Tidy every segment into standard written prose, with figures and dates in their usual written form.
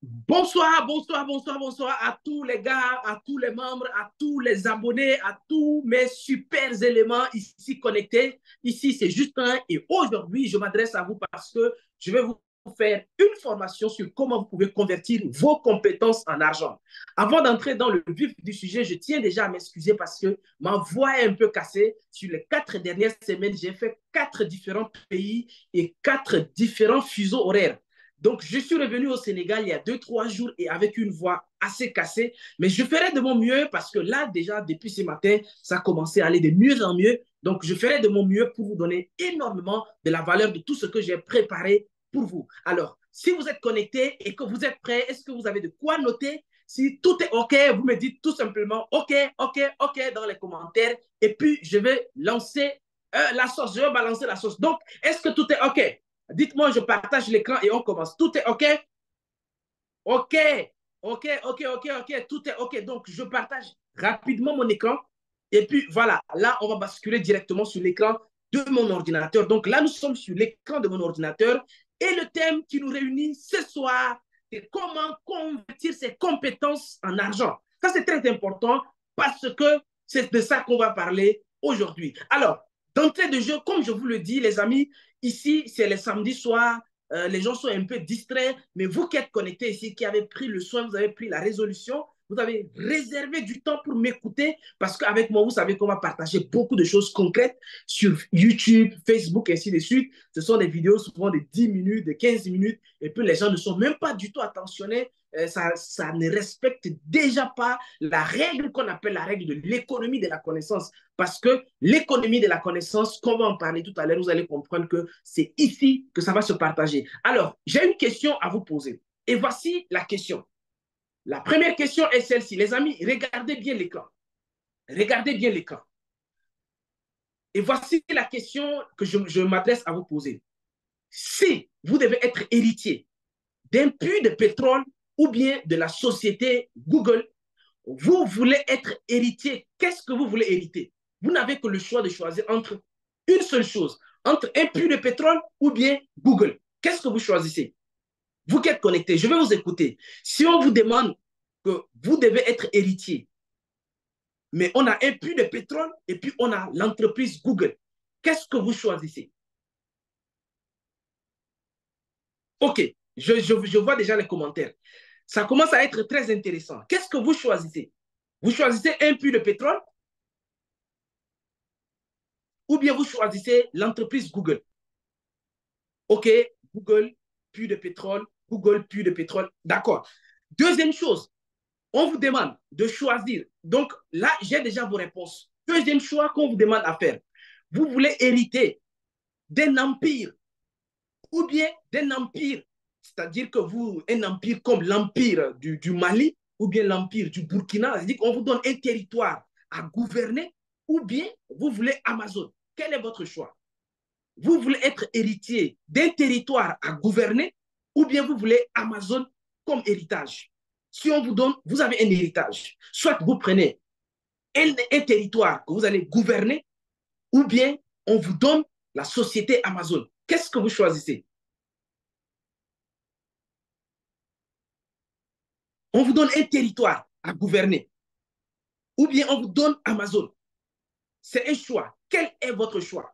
Bonsoir, bonsoir, bonsoir, bonsoir à tous les gars, à tous les membres, à tous les abonnés, à tous mes super éléments ici connectés. Ici, c'est Justin et aujourd'hui, je m'adresse à vous parce que je vais vous faire une formation sur comment vous pouvez convertir vos compétences en argent. Avant d'entrer dans le vif du sujet, je tiens déjà à m'excuser parce que ma voix est un peu cassée. Sur les 4 dernières semaines, j'ai fait 4 différents pays et 4 différents fuseaux horaires. Donc, je suis revenu au Sénégal il y a 2, 3 jours et avec une voix assez cassée, mais je ferai de mon mieux parce que là, déjà, depuis ce matin, ça a commencé à aller de mieux en mieux. Donc, je ferai de mon mieux pour vous donner énormément de la valeur de tout ce que j'ai préparé pour vous. Alors, si vous êtes connecté et que vous êtes prêt, est-ce que vous avez de quoi noter? Si tout est OK, vous me dites tout simplement OK, OK, OK dans les commentaires et puis je vais lancer la sauce, je vais balancer la sauce. Donc, est-ce que tout est OK? Dites-moi, je partage l'écran et on commence. Tout est OK? OK. OK, OK, OK, OK. Tout est OK. Donc, je partage rapidement mon écran. Et puis, voilà. Là, on va basculer directement sur l'écran de mon ordinateur. Donc, là, nous sommes sur l'écran de mon ordinateur. Et le thème qui nous réunit ce soir, c'est comment convertir ses compétences en argent. Ça, c'est très important parce que c'est de ça qu'on va parler aujourd'hui. Alors, d'entrée de jeu, comme je vous le dis, les amis, ici, c'est les samedis soirs. Les gens sont un peu distraits, mais vous qui êtes connectés ici, qui avez pris le soin, vous avez pris la résolution, vous avez réservé du temps pour m'écouter parce qu'avec moi, vous savez qu'on va partager beaucoup de choses concrètes sur YouTube, Facebook, et ainsi de suite. Ce sont des vidéos souvent de 10 minutes, de 15 minutes, et puis les gens ne sont même pas du tout attentionnés. Ça ne respecte déjà pas la règle qu'on appelle la règle de l'économie de la connaissance. Parce que l'économie de la connaissance, comme on va en parler tout à l'heure, vous allez comprendre que c'est ici que ça va se partager. Alors, j'ai une question à vous poser. Et voici la question. La première question est celle-ci. Les amis, regardez bien l'écran. Regardez bien l'écran. Et voici la question que je m'adresse à vous poser. Si vous devez être héritier d'un puits de pétrole ou bien de la société Google, vous voulez être héritier, qu'est-ce que vous voulez hériter? Vous n'avez que le choix de choisir entre une seule chose, entre un puits de pétrole ou bien Google. Qu'est-ce que vous choisissez? Vous qui êtes connecté, je vais vous écouter. Si on vous demande que vous devez être héritier, mais on a un puits de pétrole et puis on a l'entreprise Google, qu'est-ce que vous choisissez? OK, je vois déjà les commentaires. Ça commence à être très intéressant. Qu'est-ce que vous choisissez? Vous choisissez un puits de pétrole ou bien vous choisissez l'entreprise Google? OK, Google, puits de pétrole, Google, puits de pétrole. D'accord. Deuxième chose, on vous demande de choisir. Donc là, j'ai déjà vos réponses. Deuxième choix qu'on vous demande à faire. Vous voulez hériter d'un empire ou bien d'un empire, c'est-à-dire que vous, un empire comme l'empire du Mali ou bien l'empire du Burkina, c'est-à-dire qu'on vous donne un territoire à gouverner ou bien vous voulez Amazon. Quel est votre choix? Vous voulez être héritier d'un territoire à gouverner ou bien vous voulez Amazon comme héritage? Si on vous donne, vous avez un héritage. Soit vous prenez un territoire que vous allez gouverner ou bien on vous donne la société Amazon. Qu'est-ce que vous choisissez? On vous donne un territoire à gouverner ou bien on vous donne Amazon. C'est un choix. Quel est votre choix?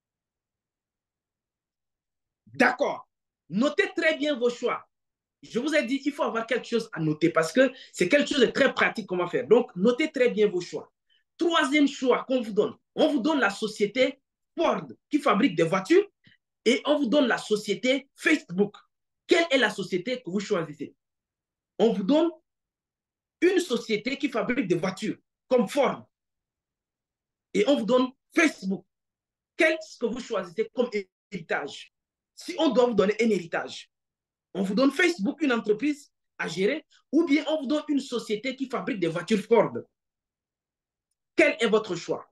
D'accord. Notez très bien vos choix. Je vous ai dit, il faut avoir quelque chose à noter parce que c'est quelque chose de très pratique qu'on va faire. Donc, notez très bien vos choix. Troisième choix qu'on vous donne, on vous donne la société Ford qui fabrique des voitures et on vous donne la société Facebook. Quelle est la société que vous choisissez? On vous donne une société qui fabrique des voitures comme Ford et on vous donne Facebook. Qu'est-ce que vous choisissez comme héritage? Si on doit vous donner un héritage, on vous donne Facebook, une entreprise à gérer, ou bien on vous donne une société qui fabrique des voitures Ford. Quel est votre choix?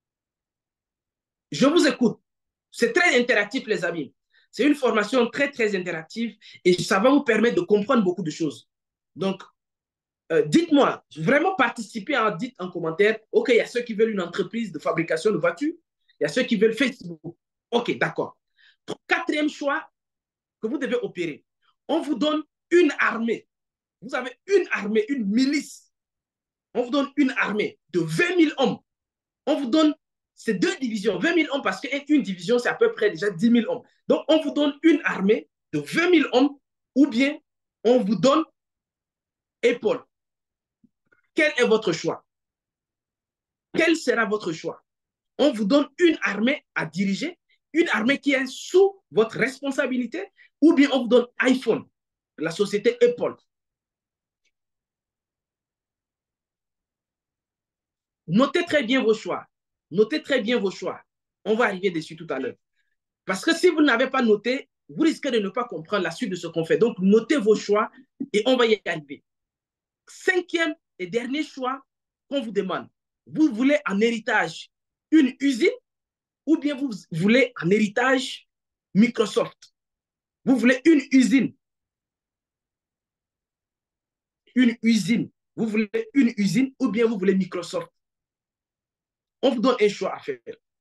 Je vous écoute. C'est très interactif, les amis. C'est une formation très, très interactive et ça va vous permettre de comprendre beaucoup de choses. Donc, dites-moi, vraiment participez, dites en commentaire. OK, il y a ceux qui veulent une entreprise de fabrication de voitures. Il y a ceux qui veulent Facebook. OK, d'accord. Quatrième choix que vous devez opérer. On vous donne une armée. vous avez une armée, une milice. On vous donne une armée de 20 000 hommes. On vous donne ces deux divisions, 20 000 hommes, parce qu'une division, c'est à peu près déjà 10 000 hommes. Donc, on vous donne une armée de 20 000 hommes, ou bien on vous donne épaule. Quel est votre choix? Quel sera votre choix? On vous donne une armée à diriger, une armée qui est sous votre responsabilité, ou bien on vous donne iPhone, la société Apple. Notez très bien vos choix. Notez très bien vos choix. On va arriver dessus tout à l'heure. Parce que si vous n'avez pas noté, vous risquez de ne pas comprendre la suite de ce qu'on fait. Donc, notez vos choix et on va y arriver. Cinquième et dernier choix qu'on vous demande. Vous voulez en héritage une usine ou bien vous voulez en héritage Microsoft? Vous voulez une usine. Une usine. Vous voulez une usine ou bien vous voulez Microsoft? On vous donne un choix à faire.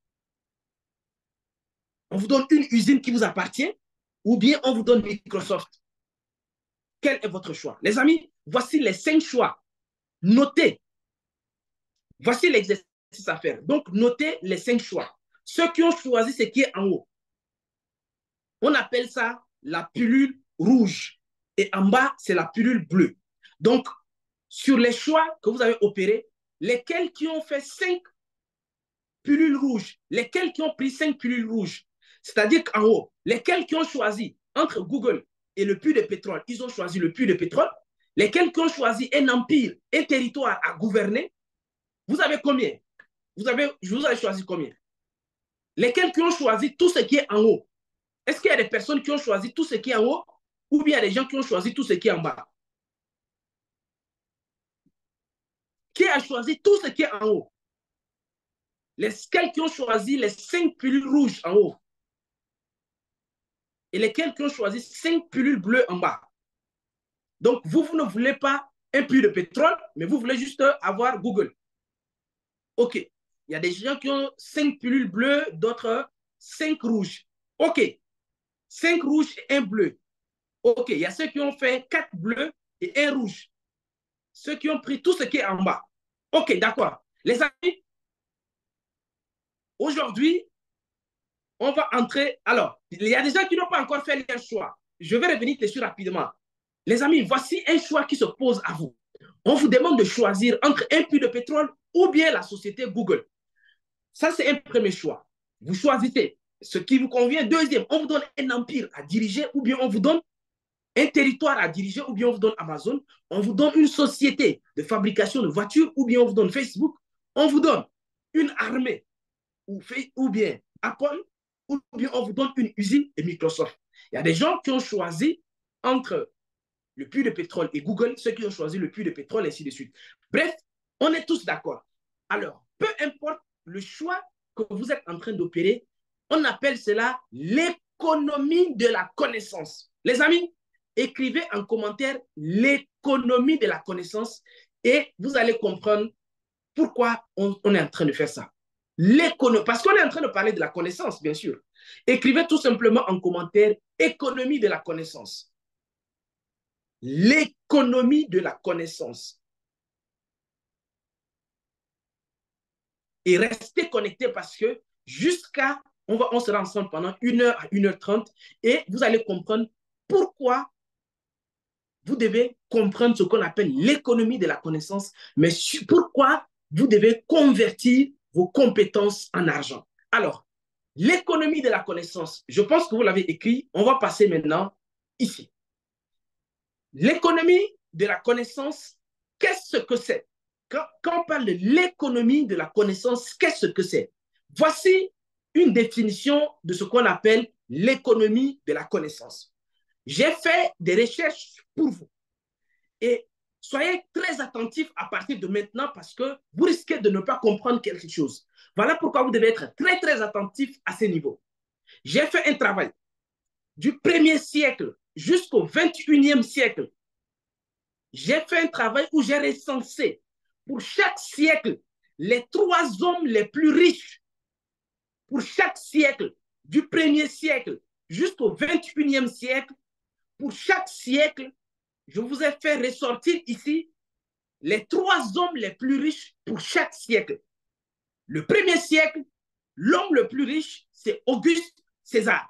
On vous donne une usine qui vous appartient ou bien on vous donne Microsoft. Quel est votre choix? Les amis, voici les 5 choix. Notez. Voici l'exercice à faire. Donc, notez les 5 choix. Ceux qui ont choisi ce qui est en haut, on appelle ça la pilule rouge. Et en bas, c'est la pilule bleue. Donc, sur les choix que vous avez opérés, lesquels qui ont fait 5 pilules rouges, lesquels qui ont pris 5 pilules rouges, c'est-à-dire qu'en haut, lesquels qui ont choisi entre Google et le puits de pétrole, ils ont choisi le puits de pétrole, lesquels qui ont choisi un empire, un territoire à gouverner, vous avez combien? Vous avez choisi combien? Lesquels qui ont choisi tout ce qui est en haut? Est-ce qu'il y a des personnes qui ont choisi tout ce qui est en haut ou bien il y a des gens qui ont choisi tout ce qui est en bas? Qui a choisi tout ce qui est en haut? Lesquels qui ont choisi les 5 pilules rouges en haut? Et lesquels qui ont choisi 5 pilules bleues en bas? Donc, vous ne voulez pas un puits de pétrole, mais vous voulez juste avoir Google. OK. Il y a des gens qui ont 5 pilules bleues, d'autres 5 rouges. OK. 5 rouges et un bleu. OK. Il y a ceux qui ont fait 4 bleus et un rouge. Ceux qui ont pris tout ce qui est en bas. OK, d'accord. Les amis, aujourd'hui, on va entrer. Alors, il y a des gens qui n'ont pas encore fait leur choix. Je vais revenir dessus rapidement. Les amis, voici un choix qui se pose à vous. On vous demande de choisir entre un puits de pétrole ou bien la société Google. Ça, c'est un premier choix. Vous choisissez ce qui vous convient. Deuxième, on vous donne un empire à diriger ou bien on vous donne un territoire à diriger ou bien on vous donne Amazon. On vous donne une société de fabrication de voitures ou bien on vous donne Facebook. On vous donne une armée ou bien Apple ou bien on vous donne une usine et Microsoft. Il y a des gens qui ont choisi entre le puits de pétrole et Google, ceux qui ont choisi le puits de pétrole, et ainsi de suite. Bref, on est tous d'accord. Alors, peu importe le choix que vous êtes en train d'opérer, on appelle cela l'économie de la connaissance. Les amis, écrivez en commentaire l'économie de la connaissance et vous allez comprendre pourquoi on est en train de faire ça. L'économie, parce qu'on est en train de parler de la connaissance, bien sûr. Écrivez tout simplement en commentaire économie de la connaissance. L'économie de la connaissance. Et restez connectés parce que on sera ensemble pendant 1h à 1h30 et vous allez comprendre pourquoi vous devez comprendre ce qu'on appelle l'économie de la connaissance, mais pourquoi vous devez convertir vos compétences en argent. Alors, l'économie de la connaissance, je pense que vous l'avez écrit, on va passer maintenant ici. L'économie de la connaissance, qu'est-ce que c'est? Quand on parle de l'économie de la connaissance, qu'est-ce que c'est? Voici une définition de ce qu'on appelle l'économie de la connaissance. J'ai fait des recherches pour vous et soyez très attentifs à partir de maintenant parce que vous risquez de ne pas comprendre quelque chose. Voilà pourquoi vous devez être très, très attentifs à ce niveau. J'ai fait un travail du 1er siècle jusqu'au 21e siècle. J'ai fait un travail où j'ai recensé pour chaque siècle les 3 hommes les plus riches. Pour chaque siècle, du 1er siècle jusqu'au 21e siècle, pour chaque siècle, Je vous ai fait ressortir ici les 3 hommes les plus riches pour chaque siècle. Le premier siècle, l'homme le plus riche, c'est Auguste César.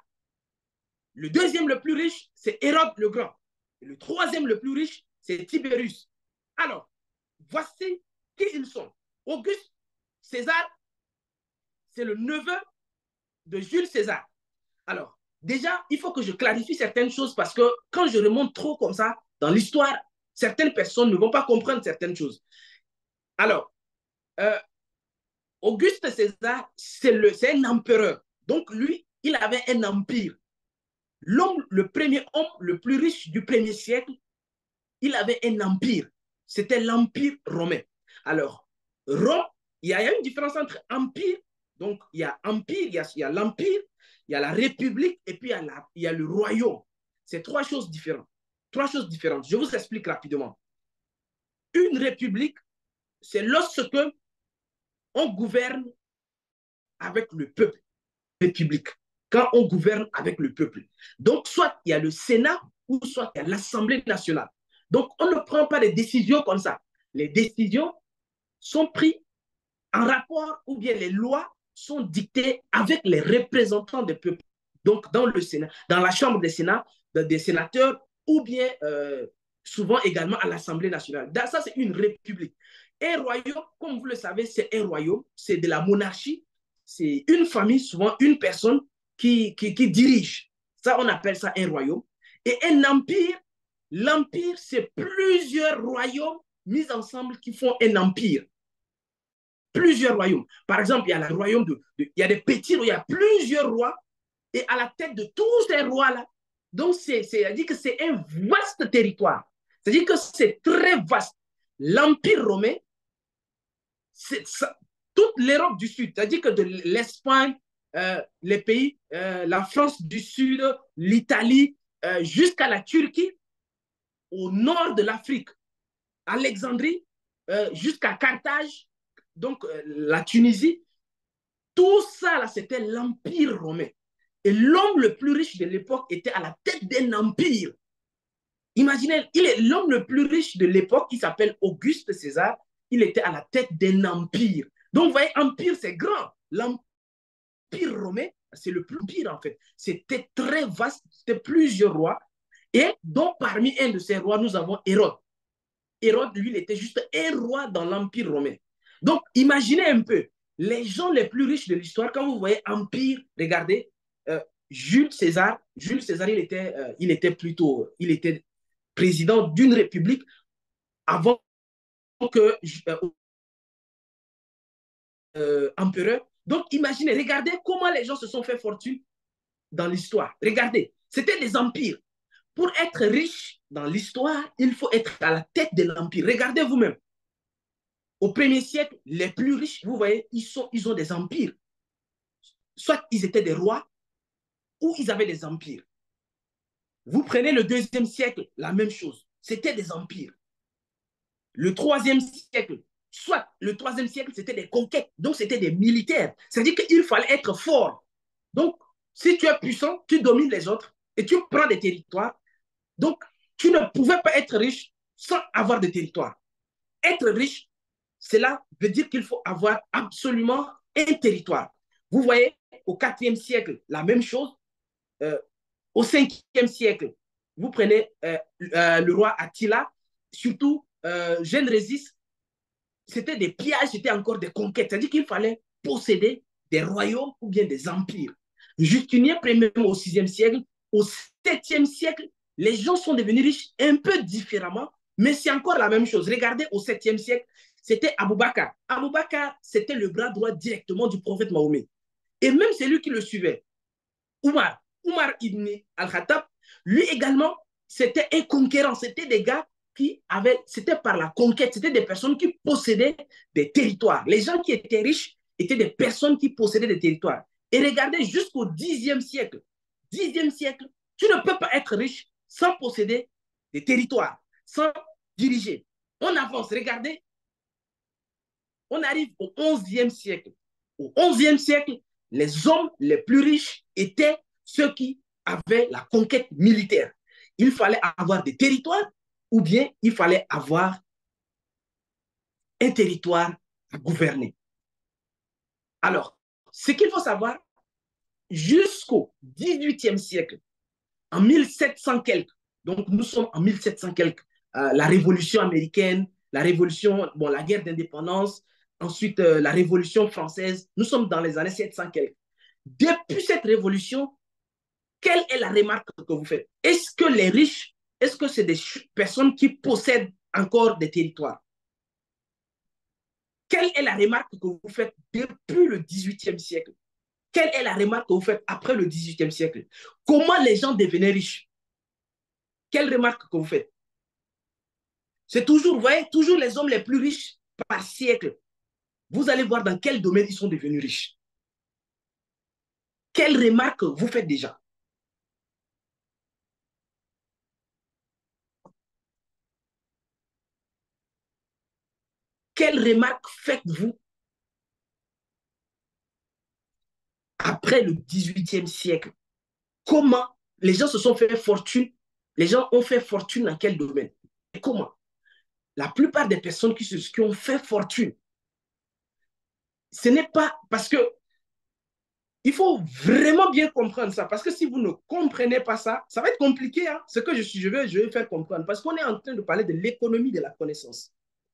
Le deuxième le plus riche, c'est Hérode le Grand. Et le troisième le plus riche, c'est Tibérius. Alors, voici qui ils sont. Auguste César, c'est le neveu de Jules César. Alors, déjà, il faut que je clarifie certaines choses parce que quand je remonte trop comme ça dans l'histoire, certaines personnes ne vont pas comprendre certaines choses. Alors, euh, Auguste César, c'est un empereur. Donc, lui, il avait un empire. L'homme, le premier homme le plus riche du premier siècle, il avait un empire. C'était l'empire romain. Alors, Rome, il y a une différence entre empire, donc il y a empire, il y a l'empire, il y a la république et puis il y a le royaume. C'est 3 choses différentes. 3 choses différentes. Je vous explique rapidement. Une république, c'est lorsque on gouverne avec le peuple. République, quand on gouverne avec le peuple. Donc, soit il y a le Sénat ou soit il y a l'Assemblée nationale. Donc, on ne prend pas des décisions comme ça. Les décisions sont prises en rapport ou bien les lois sont dictées avec les représentants des peuples. Donc, dans le Sénat, dans la Chambre des Sénats, des sénateurs ou bien souvent également à l'Assemblée nationale. Ça, c'est une république. Un royaume, comme vous le savez, c'est un royaume, c'est de la monarchie. C'est une famille, souvent une personne qui dirige. Ça, on appelle ça un royaume. Et un empire, l'empire, c'est plusieurs royaumes mis ensemble qui font un empire. Plusieurs royaumes. Par exemple, il y a le royaume il y a des petits, il y a plusieurs rois, et à la tête de tous ces rois-là, donc c'est-à-dire que c'est un vaste territoire. C'est-à-dire que c'est très vaste. L'Empire romain, c'est toute l'Europe du Sud, c'est-à-dire que de l'Espagne, les pays, la France du Sud, l'Italie, jusqu'à la Turquie, au nord de l'Afrique, Alexandrie, jusqu'à Carthage, donc la Tunisie, tout ça, là, c'était l'Empire romain. Et l'homme le plus riche de l'époque était à la tête d'un empire. Imaginez, il est l'homme le plus riche de l'époque, il s'appelle Auguste César, il était à la tête d'un empire. Donc, vous voyez, empire, c'est grand. L'empire romain, c'est le plus pire en fait. C'était très vaste, c'était plusieurs rois. Et donc, parmi un de ces rois, nous avons Hérode. Hérode, lui, il était juste un roi dans l'Empire romain. Donc, imaginez un peu, les gens les plus riches de l'histoire, quand vous voyez Empire, regardez, Jules César, il était président d'une république avant que empereur. Donc, imaginez, regardez comment les gens se sont fait fortune dans l'histoire. Regardez, c'était des empires. Pour être riche dans l'histoire, il faut être à la tête de l'empire. Regardez vous-même. Au premier siècle, les plus riches, vous voyez, ils ont des empires. Soit ils étaient des rois, ou ils avaient des empires. Vous prenez le deuxième siècle, la même chose. C'était des empires. Le troisième siècle, soit le troisième siècle, c'était des conquêtes. Donc, c'était des militaires. C'est-à-dire qu'il fallait être fort. Donc, si tu es puissant, tu domines les autres et tu prends des territoires. Donc, tu ne pouvais pas être riche sans avoir des territoires. Être riche, cela veut dire qu'il faut avoir absolument un territoire. Vous voyez, au IVe siècle, la même chose. Au 5e siècle, vous prenez le roi Attila, surtout Genrésis, c'était des pillages, c'était encore des conquêtes. C'est-à-dire qu'il fallait posséder des royaumes ou bien des empires. Justinien, même au 6e siècle, au 7e siècle, les gens sont devenus riches un peu différemment, mais c'est encore la même chose. Regardez, au 7e siècle, c'était Abou Bakr. Abou Bakr, c'était le bras droit directement du prophète Mahomet. Et même celui qui le suivait, Omar ibn al-Khattab, lui également, c'était un conquérant. C'était des gars qui avaient, c'était par la conquête, c'était des personnes qui possédaient des territoires. Les gens qui étaient riches étaient des personnes qui possédaient des territoires. Et regardez jusqu'au 10e siècle. 10e siècle, tu ne peux pas être riche sans posséder des territoires, sans diriger. On avance, regardez, on arrive au 11e siècle. Au 11e siècle, les hommes les plus riches étaient ceux qui avaient la conquête militaire. Il fallait avoir des territoires ou bien il fallait avoir un territoire à gouverner. Alors, ce qu'il faut savoir, jusqu'au 18e siècle, en 1700 quelques, donc nous sommes en 1700 quelques, la Révolution américaine, la Révolution, bon, la guerre d'indépendance, ensuite la Révolution française, nous sommes dans les années 700 quelques. Depuis cette révolution, quelle est la remarque que vous faites? Est-ce que les riches, est-ce que c'est des personnes qui possèdent encore des territoires? Quelle est la remarque que vous faites depuis le 18e siècle? Quelle est la remarque que vous faites après le 18e siècle? Comment les gens devenaient riches? Quelle remarque que vous faites? C'est toujours, vous voyez, toujours les hommes les plus riches par siècle. Vous allez voir dans quel domaine ils sont devenus riches. Quelle remarque vous faites déjà? Quelle remarque faites-vous après le 18e siècle? Comment les gens se sont fait fortune? Les gens ont fait fortune dans quel domaine? Et comment? La plupart des personnes qui ont fait fortune, ce n'est pas parce que il faut vraiment bien comprendre ça, parce que si vous ne comprenez pas ça, ça va être compliqué. Hein? Ce que je vais faire comprendre, parce qu'on est en train de parler de l'économie de la connaissance.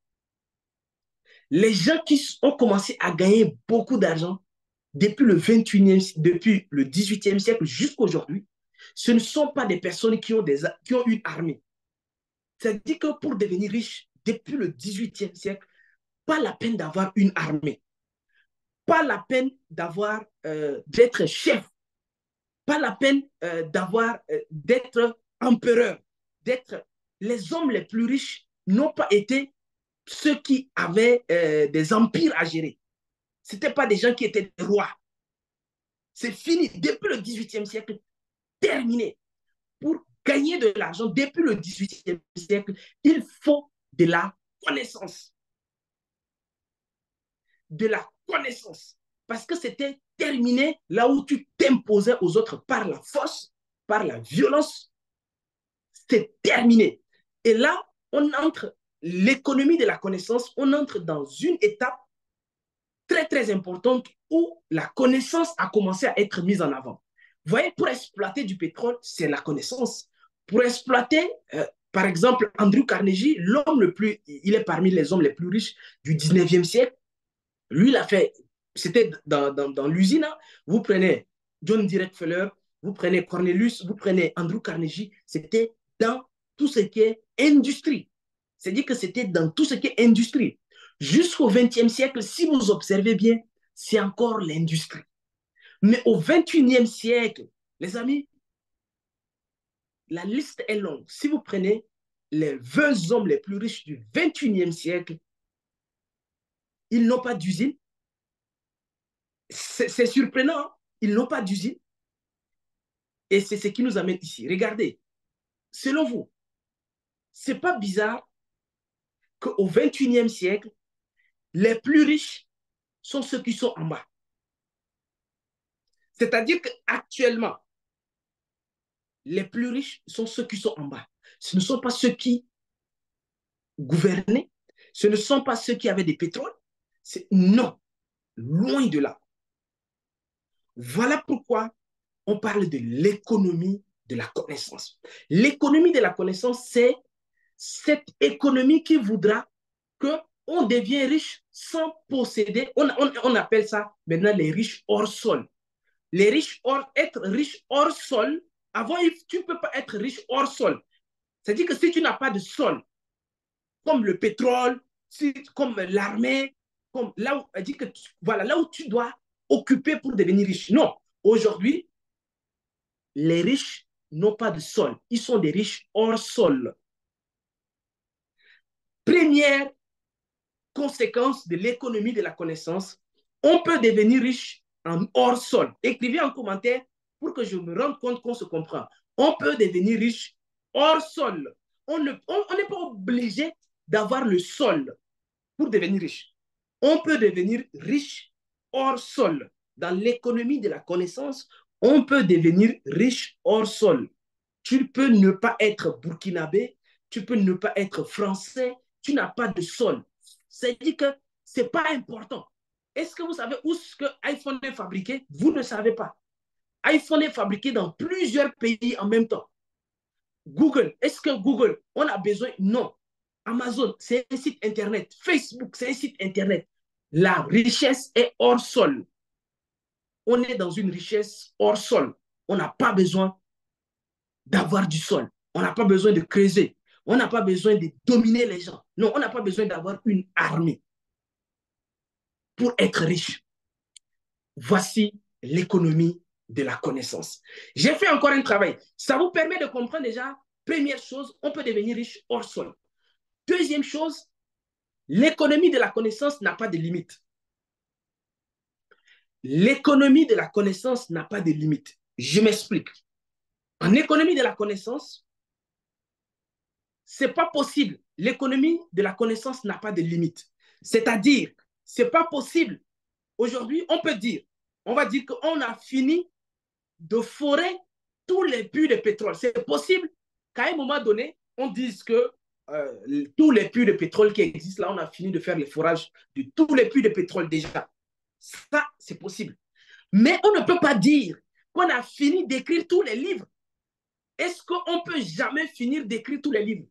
Les gens qui ont commencé à gagner beaucoup d'argent depuis le 21e, depuis le 18e siècle jusqu'à aujourd'hui, ce ne sont pas des personnes qui ont une armée. C'est-à-dire que pour devenir riche, depuis le 18e siècle, pas la peine d'avoir une armée, pas la peine d'être chef, pas la peine d'être empereur, d'être les hommes les plus riches n'ont pas été ceux qui avaient des empires à gérer. Ce n'étaient pas des gens qui étaient des rois. C'est fini. Depuis le 18e siècle, terminé. Pour gagner de l'argent, depuis le 18e siècle, il faut de la connaissance. De la connaissance. Parce que c'était terminé là où tu t'imposais aux autres par la force, par la violence. C'est terminé. Et là, on entre, l'économie de la connaissance, on entre dans une étape très, très importante où la connaissance a commencé à être mise en avant. Vous voyez, pour exploiter du pétrole, c'est la connaissance. Pour exploiter, par exemple, Andrew Carnegie, l'homme le plus, il est parmi les hommes les plus riches du 19e siècle. Lui, il a fait, c'était dans l'usine. Hein. Vous prenez John D. Rockefeller, vous prenez Cornelius, vous prenez Andrew Carnegie, c'était dans tout ce qui est industrie. C'est-à-dire que c'était dans tout ce qui est industrie. Jusqu'au 20e siècle, si vous observez bien, c'est encore l'industrie. Mais au 21e siècle, les amis, la liste est longue. Si vous prenez les 20 hommes les plus riches du 21e siècle, ils n'ont pas d'usine. C'est surprenant, hein? Ils n'ont pas d'usine. Et c'est ce qui nous amène ici. Regardez, selon vous, c'est pas bizarre qu'au 21e siècle, les plus riches sont ceux qui sont en bas. C'est-à-dire qu'actuellement, les plus riches sont ceux qui sont en bas. Ce ne sont pas ceux qui gouvernaient, ce ne sont pas ceux qui avaient des pétroles. Non, loin de là. Voilà pourquoi on parle de l'économie de la connaissance. L'économie de la connaissance, c'est cette économie qui voudra qu'on devient riche sans posséder. On appelle ça maintenant les riches hors sol. Les riches être riche hors sol, avant, tu ne peux pas être riche hors sol. C'est-à-dire que si tu n'as pas de sol, comme le pétrole, comme l'armée, comme là où, dit que voilà, là où tu dois occuper pour devenir riche. Non, aujourd'hui, les riches n'ont pas de sol. Ils sont des riches hors sol. Première conséquence de l'économie de la connaissance, on peut devenir riche en hors sol. Écrivez en commentaire pour que je me rende compte qu'on se comprend. On peut devenir riche hors sol. On n'est pas obligé d'avoir le sol pour devenir riche. On peut devenir riche hors sol. Dans l'économie de la connaissance, on peut devenir riche hors sol. Tu peux ne pas être burkinabé, tu peux ne pas être français, tu n'as pas de sol. C'est-à-dire que ce n'est pas important. Est-ce que vous savez où ce que iPhone est fabriqué? Vous ne savez pas. iPhone est fabriqué dans plusieurs pays en même temps. Google, est-ce que Google, on a besoin? Non. Amazon, c'est un site Internet. Facebook, c'est un site Internet. La richesse est hors sol. On est dans une richesse hors sol. On n'a pas besoin d'avoir du sol. On n'a pas besoin de creuser. On n'a pas besoin de dominer les gens. Non, on n'a pas besoin d'avoir une armée pour être riche. Voici l'économie de la connaissance. J'ai fait encore un travail. Ça vous permet de comprendre déjà, première chose, on peut devenir riche hors sol. Deuxième chose, l'économie de la connaissance n'a pas de limite. L'économie de la connaissance n'a pas de limite. Je m'explique. En économie de la connaissance, ce n'est pas possible. L'économie de la connaissance n'a pas de limite. C'est-à-dire, ce n'est pas possible. Aujourd'hui, on peut dire, on va dire qu'on a fini de forer tous les puits de pétrole. C'est possible qu'à un moment donné, on dise que tous les puits de pétrole qui existent, là, on a fini de faire le forage de tous les puits de pétrole déjà. Ça, c'est possible. Mais on ne peut pas dire qu'on a fini d'écrire tous les livres. Est-ce qu'on ne peut jamais finir d'écrire tous les livres?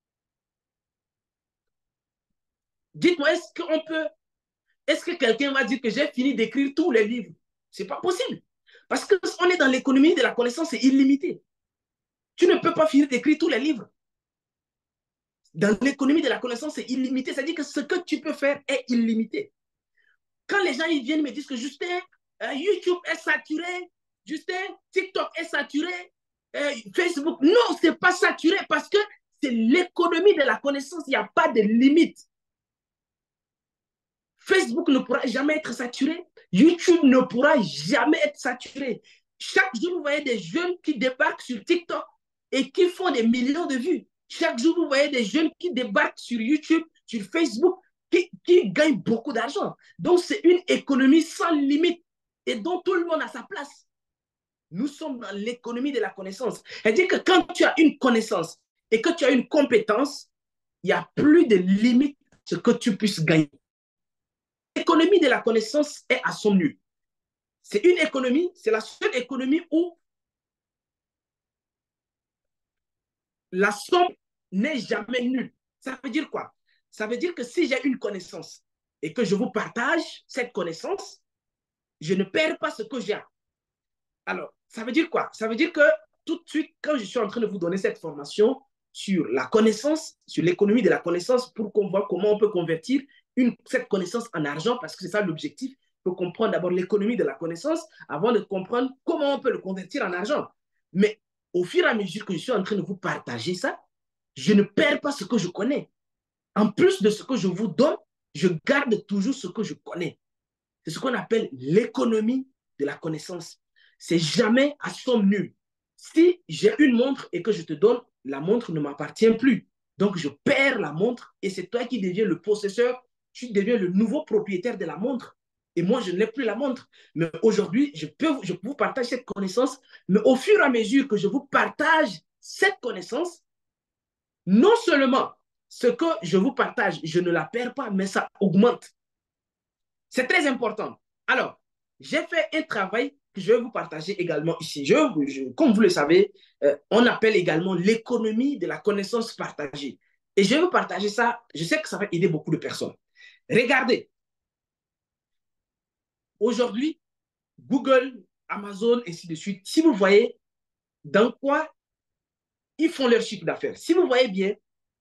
Dites-moi, est-ce que quelqu'un va dire que j'ai fini d'écrire tous les livres? Ce n'est pas possible. Parce qu'on est dans l'économie de la connaissance, c'est illimité. Tu ne peux pas finir d'écrire tous les livres. Dans l'économie de la connaissance, c'est illimité. C'est-à-dire que ce que tu peux faire est illimité. Quand les gens ils viennent me dire que Justin, YouTube est saturé, Justin, TikTok est saturé, Facebook, non, ce n'est pas saturé parce que c'est l'économie de la connaissance, il n'y a pas de limite. Facebook ne pourra jamais être saturé, YouTube ne pourra jamais être saturé. Chaque jour, vous voyez des jeunes qui débarquent sur TikTok et qui font des millions de vues. Chaque jour, vous voyez des jeunes qui débarquent sur YouTube, sur Facebook, qui gagnent beaucoup d'argent. Donc, c'est une économie sans limite et dont tout le monde a sa place. Nous sommes dans l'économie de la connaissance. C'est-à-dire que quand tu as une connaissance et que tu as une compétence, il n'y a plus de limite à ce que tu puisses gagner. L'économie de la connaissance est à son nul. C'est une économie, c'est la seule économie où la somme n'est jamais nulle. Ça veut dire quoi? Ça veut dire que si j'ai une connaissance et que je vous partage cette connaissance, je ne perds pas ce que j'ai. Alors, ça veut dire quoi? Ça veut dire que tout de suite, quand je suis en train de vous donner cette formation sur la connaissance, sur l'économie de la connaissance, pour qu'on voit comment on peut convertir cette connaissance en argent, parce que c'est ça l'objectif. Il faut comprendre d'abord l'économie de la connaissance avant de comprendre comment on peut le convertir en argent. Mais au fur et à mesure que je suis en train de vous partager ça, je ne perds pas ce que je connais. En plus de ce que je vous donne, je garde toujours ce que je connais. C'est ce qu'on appelle l'économie de la connaissance. C'est jamais à somme nulle. Si j'ai une montre et que je te donne, la montre ne m'appartient plus. Donc, je perds la montre et c'est toi qui deviens le possesseur, tu deviens le nouveau propriétaire de la montre. Et moi, je n'ai plus la montre. Mais aujourd'hui, je peux vous partager cette connaissance, mais au fur et à mesure que je vous partage cette connaissance, non seulement ce que je vous partage, je ne la perds pas, mais ça augmente. C'est très important. Alors, j'ai fait un travail que je vais vous partager également ici. Comme vous le savez, on appelle également l'économie de la connaissance partagée. Et je vais vous partager ça. Je sais que ça va aider beaucoup de personnes. Regardez. Aujourd'hui, Google, Amazon, ainsi de suite, si vous voyez dans quoi ils font leur chiffre d'affaires, si vous voyez bien,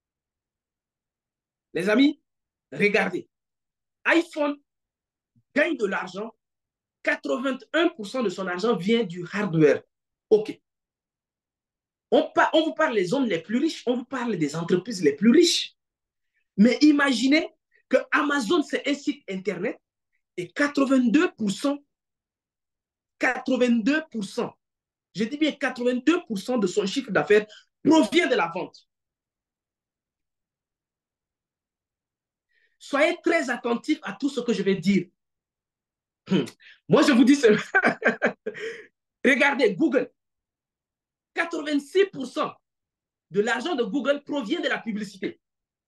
les amis, regardez. iPhone gagne de l'argent, 81% de son argent vient du hardware. OK. On vous parle des hommes les plus riches, on vous parle des entreprises les plus riches. Mais imaginez que Amazon, c'est un site Internet et 82%, je dis bien 82% de son chiffre d'affaires provient de la vente. Soyez très attentifs à tout ce que je vais dire. Moi, je vous dis cela. Regardez, Google, 86%. de l'argent de Google provient de la publicité.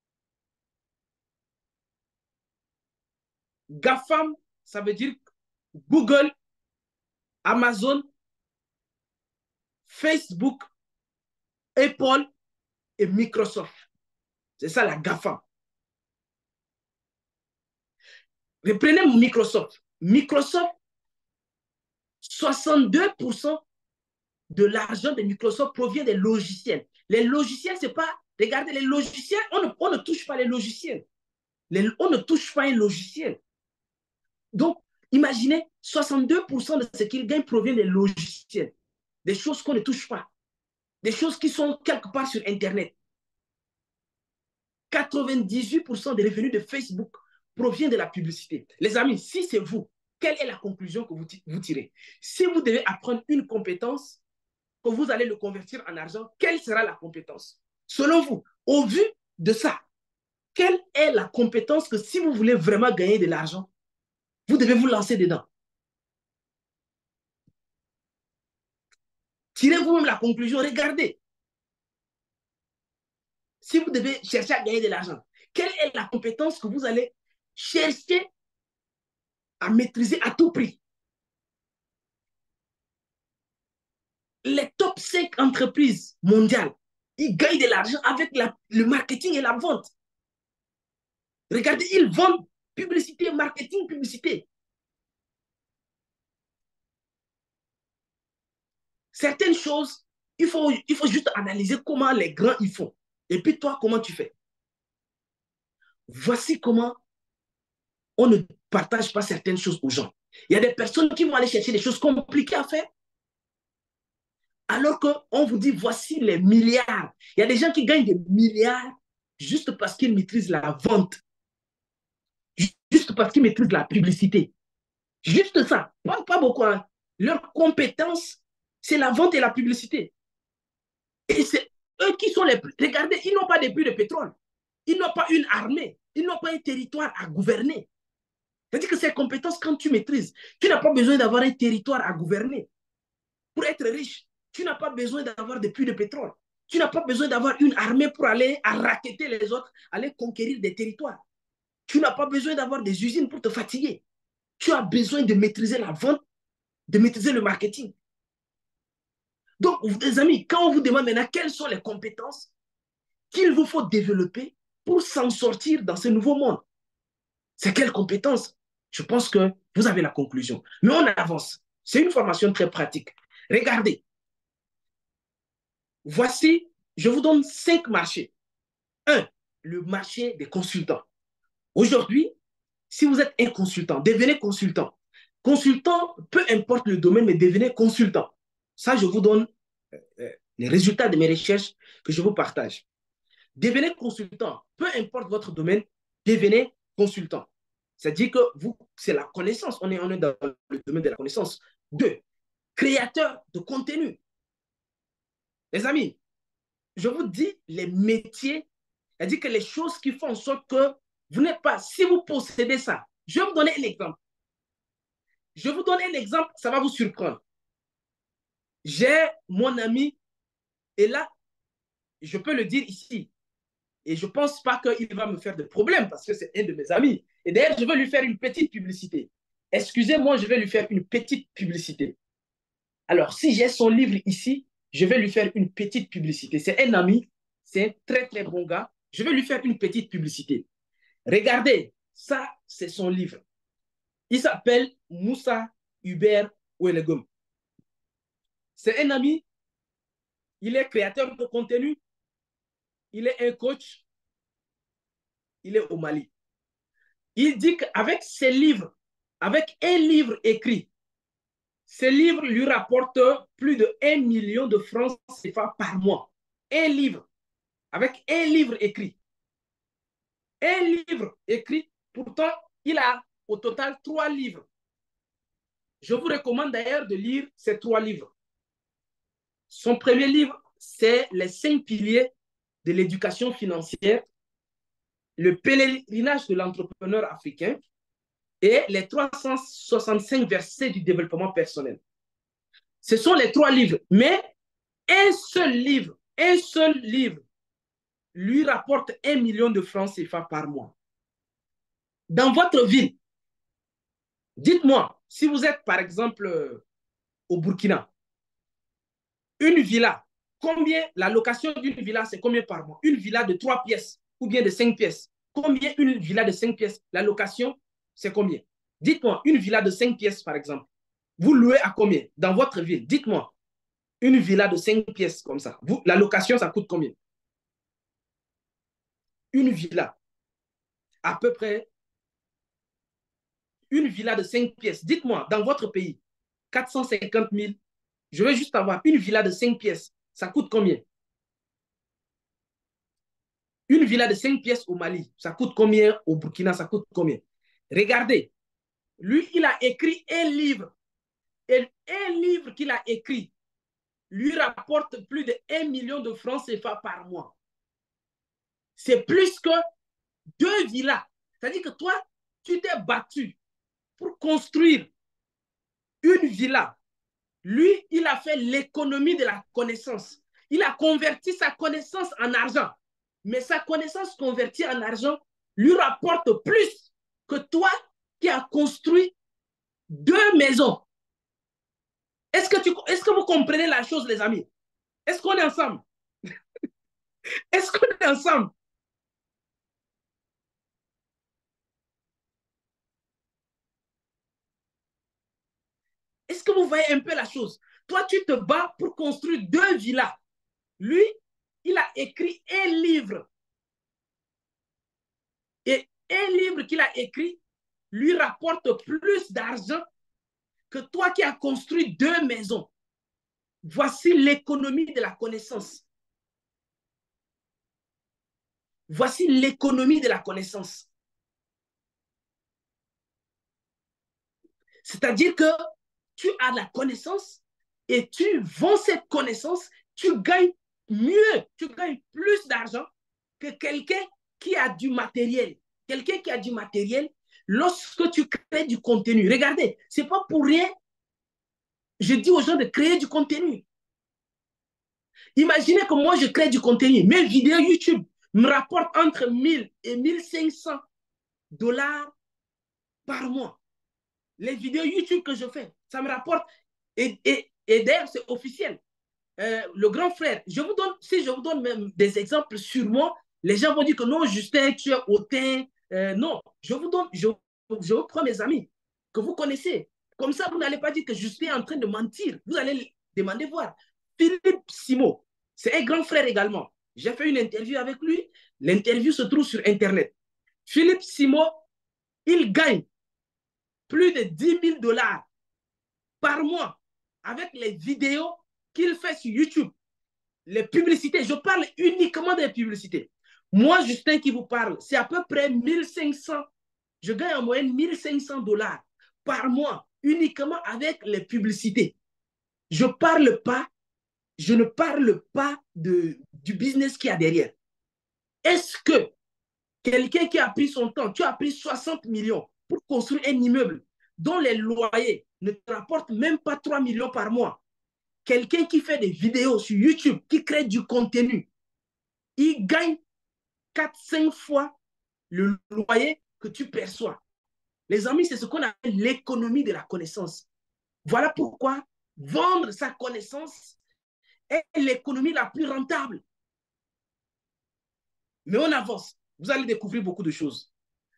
GAFAM, ça veut dire Google, Amazon, Facebook, Apple et Microsoft. C'est ça la GAFAM. Reprenez Microsoft. Microsoft, 62% de l'argent de Microsoft provient des logiciels. Les logiciels, c'est pas... Regardez, les logiciels, on ne touche pas les logiciels. On ne touche pas un logiciel. Donc, imaginez, 62% de ce qu'ils gagnent provient des logiciels. Des choses qu'on ne touche pas. Des choses qui sont quelque part sur Internet. 98% des revenus de Facebook provient de la publicité. Les amis, si c'est vous, quelle est la conclusion que vous tirez? Si vous devez apprendre une compétence, que vous allez le convertir en argent, quelle sera la compétence? Selon vous, au vu de ça, quelle est la compétence que si vous voulez vraiment gagner de l'argent, vous devez vous lancer dedans? Tirez vous-même la conclusion, regardez. Si vous devez chercher à gagner de l'argent, quelle est la compétence que vous allez chercher à maîtriser à tout prix? Les top 5 entreprises mondiales, ils gagnent de l'argent avec le marketing et la vente. Regardez, ils vendent publicité, marketing, publicité. Certaines choses, il faut juste analyser comment les grands ils font. Et puis toi, comment tu fais? Voici comment on ne partage pas certaines choses aux gens. Il y a des personnes qui vont aller chercher des choses compliquées à faire, alors qu'on vous dit, voici les milliards. Il y a des gens qui gagnent des milliards juste parce qu'ils maîtrisent la vente, juste parce qu'ils maîtrisent la publicité. Juste ça, pas beaucoup. Hein. Leur compétence, c'est la vente et la publicité. Et c'est eux qui sont les plus... Regardez, ils n'ont pas de puits de pétrole. Ils n'ont pas une armée. Ils n'ont pas un territoire à gouverner. C'est-à-dire que ces compétences, quand tu maîtrises, tu n'as pas besoin d'avoir un territoire à gouverner. Pour être riche, tu n'as pas besoin d'avoir des puits de pétrole. Tu n'as pas besoin d'avoir une armée pour aller racketter les autres, aller conquérir des territoires. Tu n'as pas besoin d'avoir des usines pour te fatiguer. Tu as besoin de maîtriser la vente, de maîtriser le marketing. Donc, les amis, quand on vous demande maintenant quelles sont les compétences qu'il vous faut développer pour s'en sortir dans ce nouveau monde, c'est quelles compétences? Je pense que vous avez la conclusion. Mais on avance. C'est une formation très pratique. Regardez. Voici, je vous donne 5 marchés. 1, le marché des consultants. Aujourd'hui, si vous êtes un consultant, devenez consultant. Consultant, peu importe le domaine, mais devenez consultant. Ça, je vous donne les résultats de mes recherches que je vous partage. Devenez consultant, peu importe votre domaine, devenez consultant. C'est-à-dire que vous, c'est la connaissance, on est dans le domaine de la connaissance. 2, créateur de contenu. Les amis, je vous dis les métiers, c'est-à-dire que les choses qui font en sorte que vous n'êtes pas, si vous possédez ça, je vais vous donner un exemple. Je vous donne un exemple, ça va vous surprendre. J'ai mon ami, et là, je peux le dire ici, et je ne pense pas qu'il va me faire de problème parce que c'est un de mes amis. Et d'ailleurs, je vais lui faire une petite publicité. Excusez-moi, je vais lui faire une petite publicité. Alors, si j'ai son livre ici, je vais lui faire une petite publicité. C'est un ami, c'est un très, très bon gars. Je vais lui faire une petite publicité. Regardez, ça, c'est son livre. Il s'appelle Moussa Hubert Ouelegom. C'est un ami, il est créateur de contenu, il est un coach, il est au Mali. Il dit qu'avec ses livres, avec un livre écrit, ce livre lui rapporte plus de 1 million de francs CFA par mois. Un livre, avec un livre écrit. Un livre écrit, pourtant, il a au total 3 livres. Je vous recommande d'ailleurs de lire ces 3 livres. Son premier livre, c'est Les 5 piliers de l'éducation financière, le pèlerinage de l'entrepreneur africain et les 365 versets du développement personnel. Ce sont les 3 livres, mais un seul livre Un seul livre lui rapporte 1 million de francs CFA par mois. Dans votre ville, dites-moi, si vous êtes par exemple au Burkina, une villa, combien, la location d'une villa, c'est combien par mois? Une villa de 3 pièces ou bien de 5 pièces. Combien une villa de 5 pièces? La location, c'est combien? Dites-moi, une villa de 5 pièces par exemple, vous louez à combien dans votre ville? Dites-moi, une villa de 5 pièces comme ça, vous, la location, ça coûte combien? Une villa, à peu près, une villa de 5 pièces. Dites-moi, dans votre pays, 450 000, je veux juste avoir une villa de 5 pièces. Ça coûte combien? Une villa de 5 pièces au Mali, ça coûte combien? Au Burkina, ça coûte combien? Regardez, lui, il a écrit un livre. Et un livre qu'il a écrit lui rapporte plus de 1 million de francs CFA par mois. C'est plus que 2 villas. C'est-à-dire que toi, tu t'es battu pour construire une villa. Lui, il a fait l'économie de la connaissance. Il a converti sa connaissance en argent. Mais sa connaissance convertie en argent lui rapporte plus que toi qui as construit 2 maisons. Est-ce que vous comprenez la chose, les amis? Est-ce qu'on est ensemble? Est-ce qu'on est ensemble? Est-ce que vous voyez un peu la chose? Toi, tu te bats pour construire 2 villas. Lui, il a écrit un livre. Et un livre qu'il a écrit lui rapporte plus d'argent que toi qui as construit 2 maisons. Voici l'économie de la connaissance. Voici l'économie de la connaissance. C'est-à-dire que tu as la connaissance et tu vends cette connaissance, tu gagnes mieux, tu gagnes plus d'argent que quelqu'un qui a du matériel. Quelqu'un qui a du matériel, lorsque tu crées du contenu, regardez, ce n'est pas pour rien, je dis aux gens de créer du contenu. Imaginez que moi, je crée du contenu. Mes vidéos YouTube me rapportent entre 1000 et 1500 dollars par mois. Les vidéos YouTube que je fais, ça me rapporte. Et d'ailleurs, c'est officiel. Le grand frère, si je vous donne même des exemples sur moi, les gens vont dire que non, Justin, tu es hautain. Non, je vous prends mes amis que vous connaissez. Comme ça, vous n'allez pas dire que Justin est en train de mentir. Vous allez demander voir. Philippe Simo, c'est un grand frère également. J'ai fait une interview avec lui. L'interview se trouve sur Internet. Philippe Simo, il gagne plus de 10 000 dollars par mois avec les vidéos qu'il fait sur YouTube. Les publicités, je parle uniquement des publicités. Moi, Justin, qui vous parle, c'est à peu près 1500. Je gagne en moyenne 1500 dollars par mois uniquement avec les publicités. Je ne parle pas du business qu'il y a derrière. Est-ce que quelqu'un qui a pris son temps, tu as pris 60 millions pour construire un immeuble dont les loyers ne te rapportent même pas 3 millions par mois, quelqu'un qui fait des vidéos sur YouTube, qui crée du contenu, il gagne 4-5 fois le loyer que tu perçois. Les amis, c'est ce qu'on appelle l'économie de la connaissance. Voilà pourquoi vendre sa connaissance est l'économie la plus rentable. Mais on avance. Vous allez découvrir beaucoup de choses.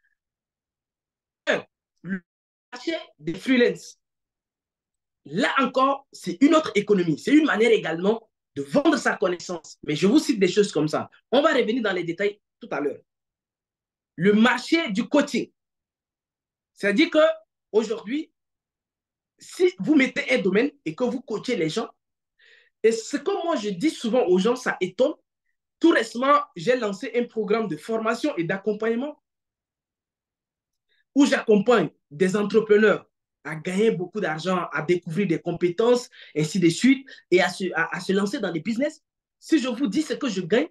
Le marché des freelance. Là encore, c'est une autre économie. C'est une manière également de vendre sa connaissance. Mais je vous cite des choses comme ça. On va revenir dans les détails tout à l'heure. Le marché du coaching. C'est-à-dire qu'aujourd'hui, si vous mettez un domaine et que vous coachez les gens, et ce que moi je dis souvent aux gens, ça étonne. Tout récemment, j'ai lancé un programme de formation et d'accompagnement où j'accompagne des entrepreneurs à gagner beaucoup d'argent, à découvrir des compétences, ainsi de suite, et à se lancer dans des business. Si je vous dis ce que je gagne,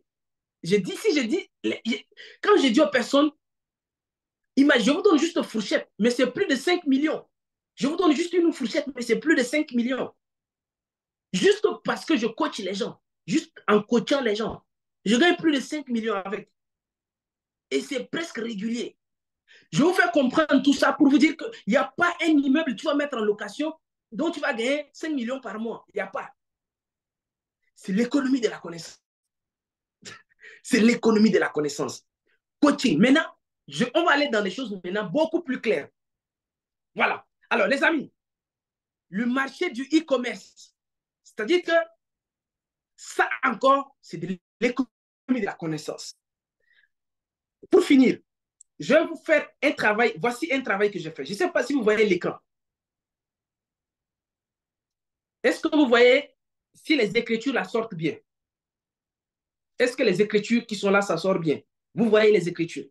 quand je dis aux personnes, je vous donne juste une fourchette, mais c'est plus de 5 millions. Je vous donne juste une fourchette, mais c'est plus de 5 millions. Juste parce que je coach les gens. juste en coachant les gens. Je gagne plus de 5 millions avec. Et c'est presque régulier. Je vais vous faire comprendre tout ça pour vous dire qu'il n'y a pas un immeuble que tu vas mettre en location dont tu vas gagner 5 millions par mois. Il n'y a pas. C'est l'économie de la connaissance. C'est l'économie de la connaissance. Coaching. Maintenant, on va aller dans des choses maintenant beaucoup plus claires. Voilà. Alors, les amis, le marché du e-commerce, c'est-à-dire que ça encore, c'est de l'économie de la connaissance. Pour finir, je vais vous faire un travail. Voici un travail que j'ai fait. Je ne sais pas si vous voyez l'écran. Est-ce que vous voyez si les écritures la sortent bien? Est-ce que les écritures qui sont là, ça sort bien? Vous voyez les écritures?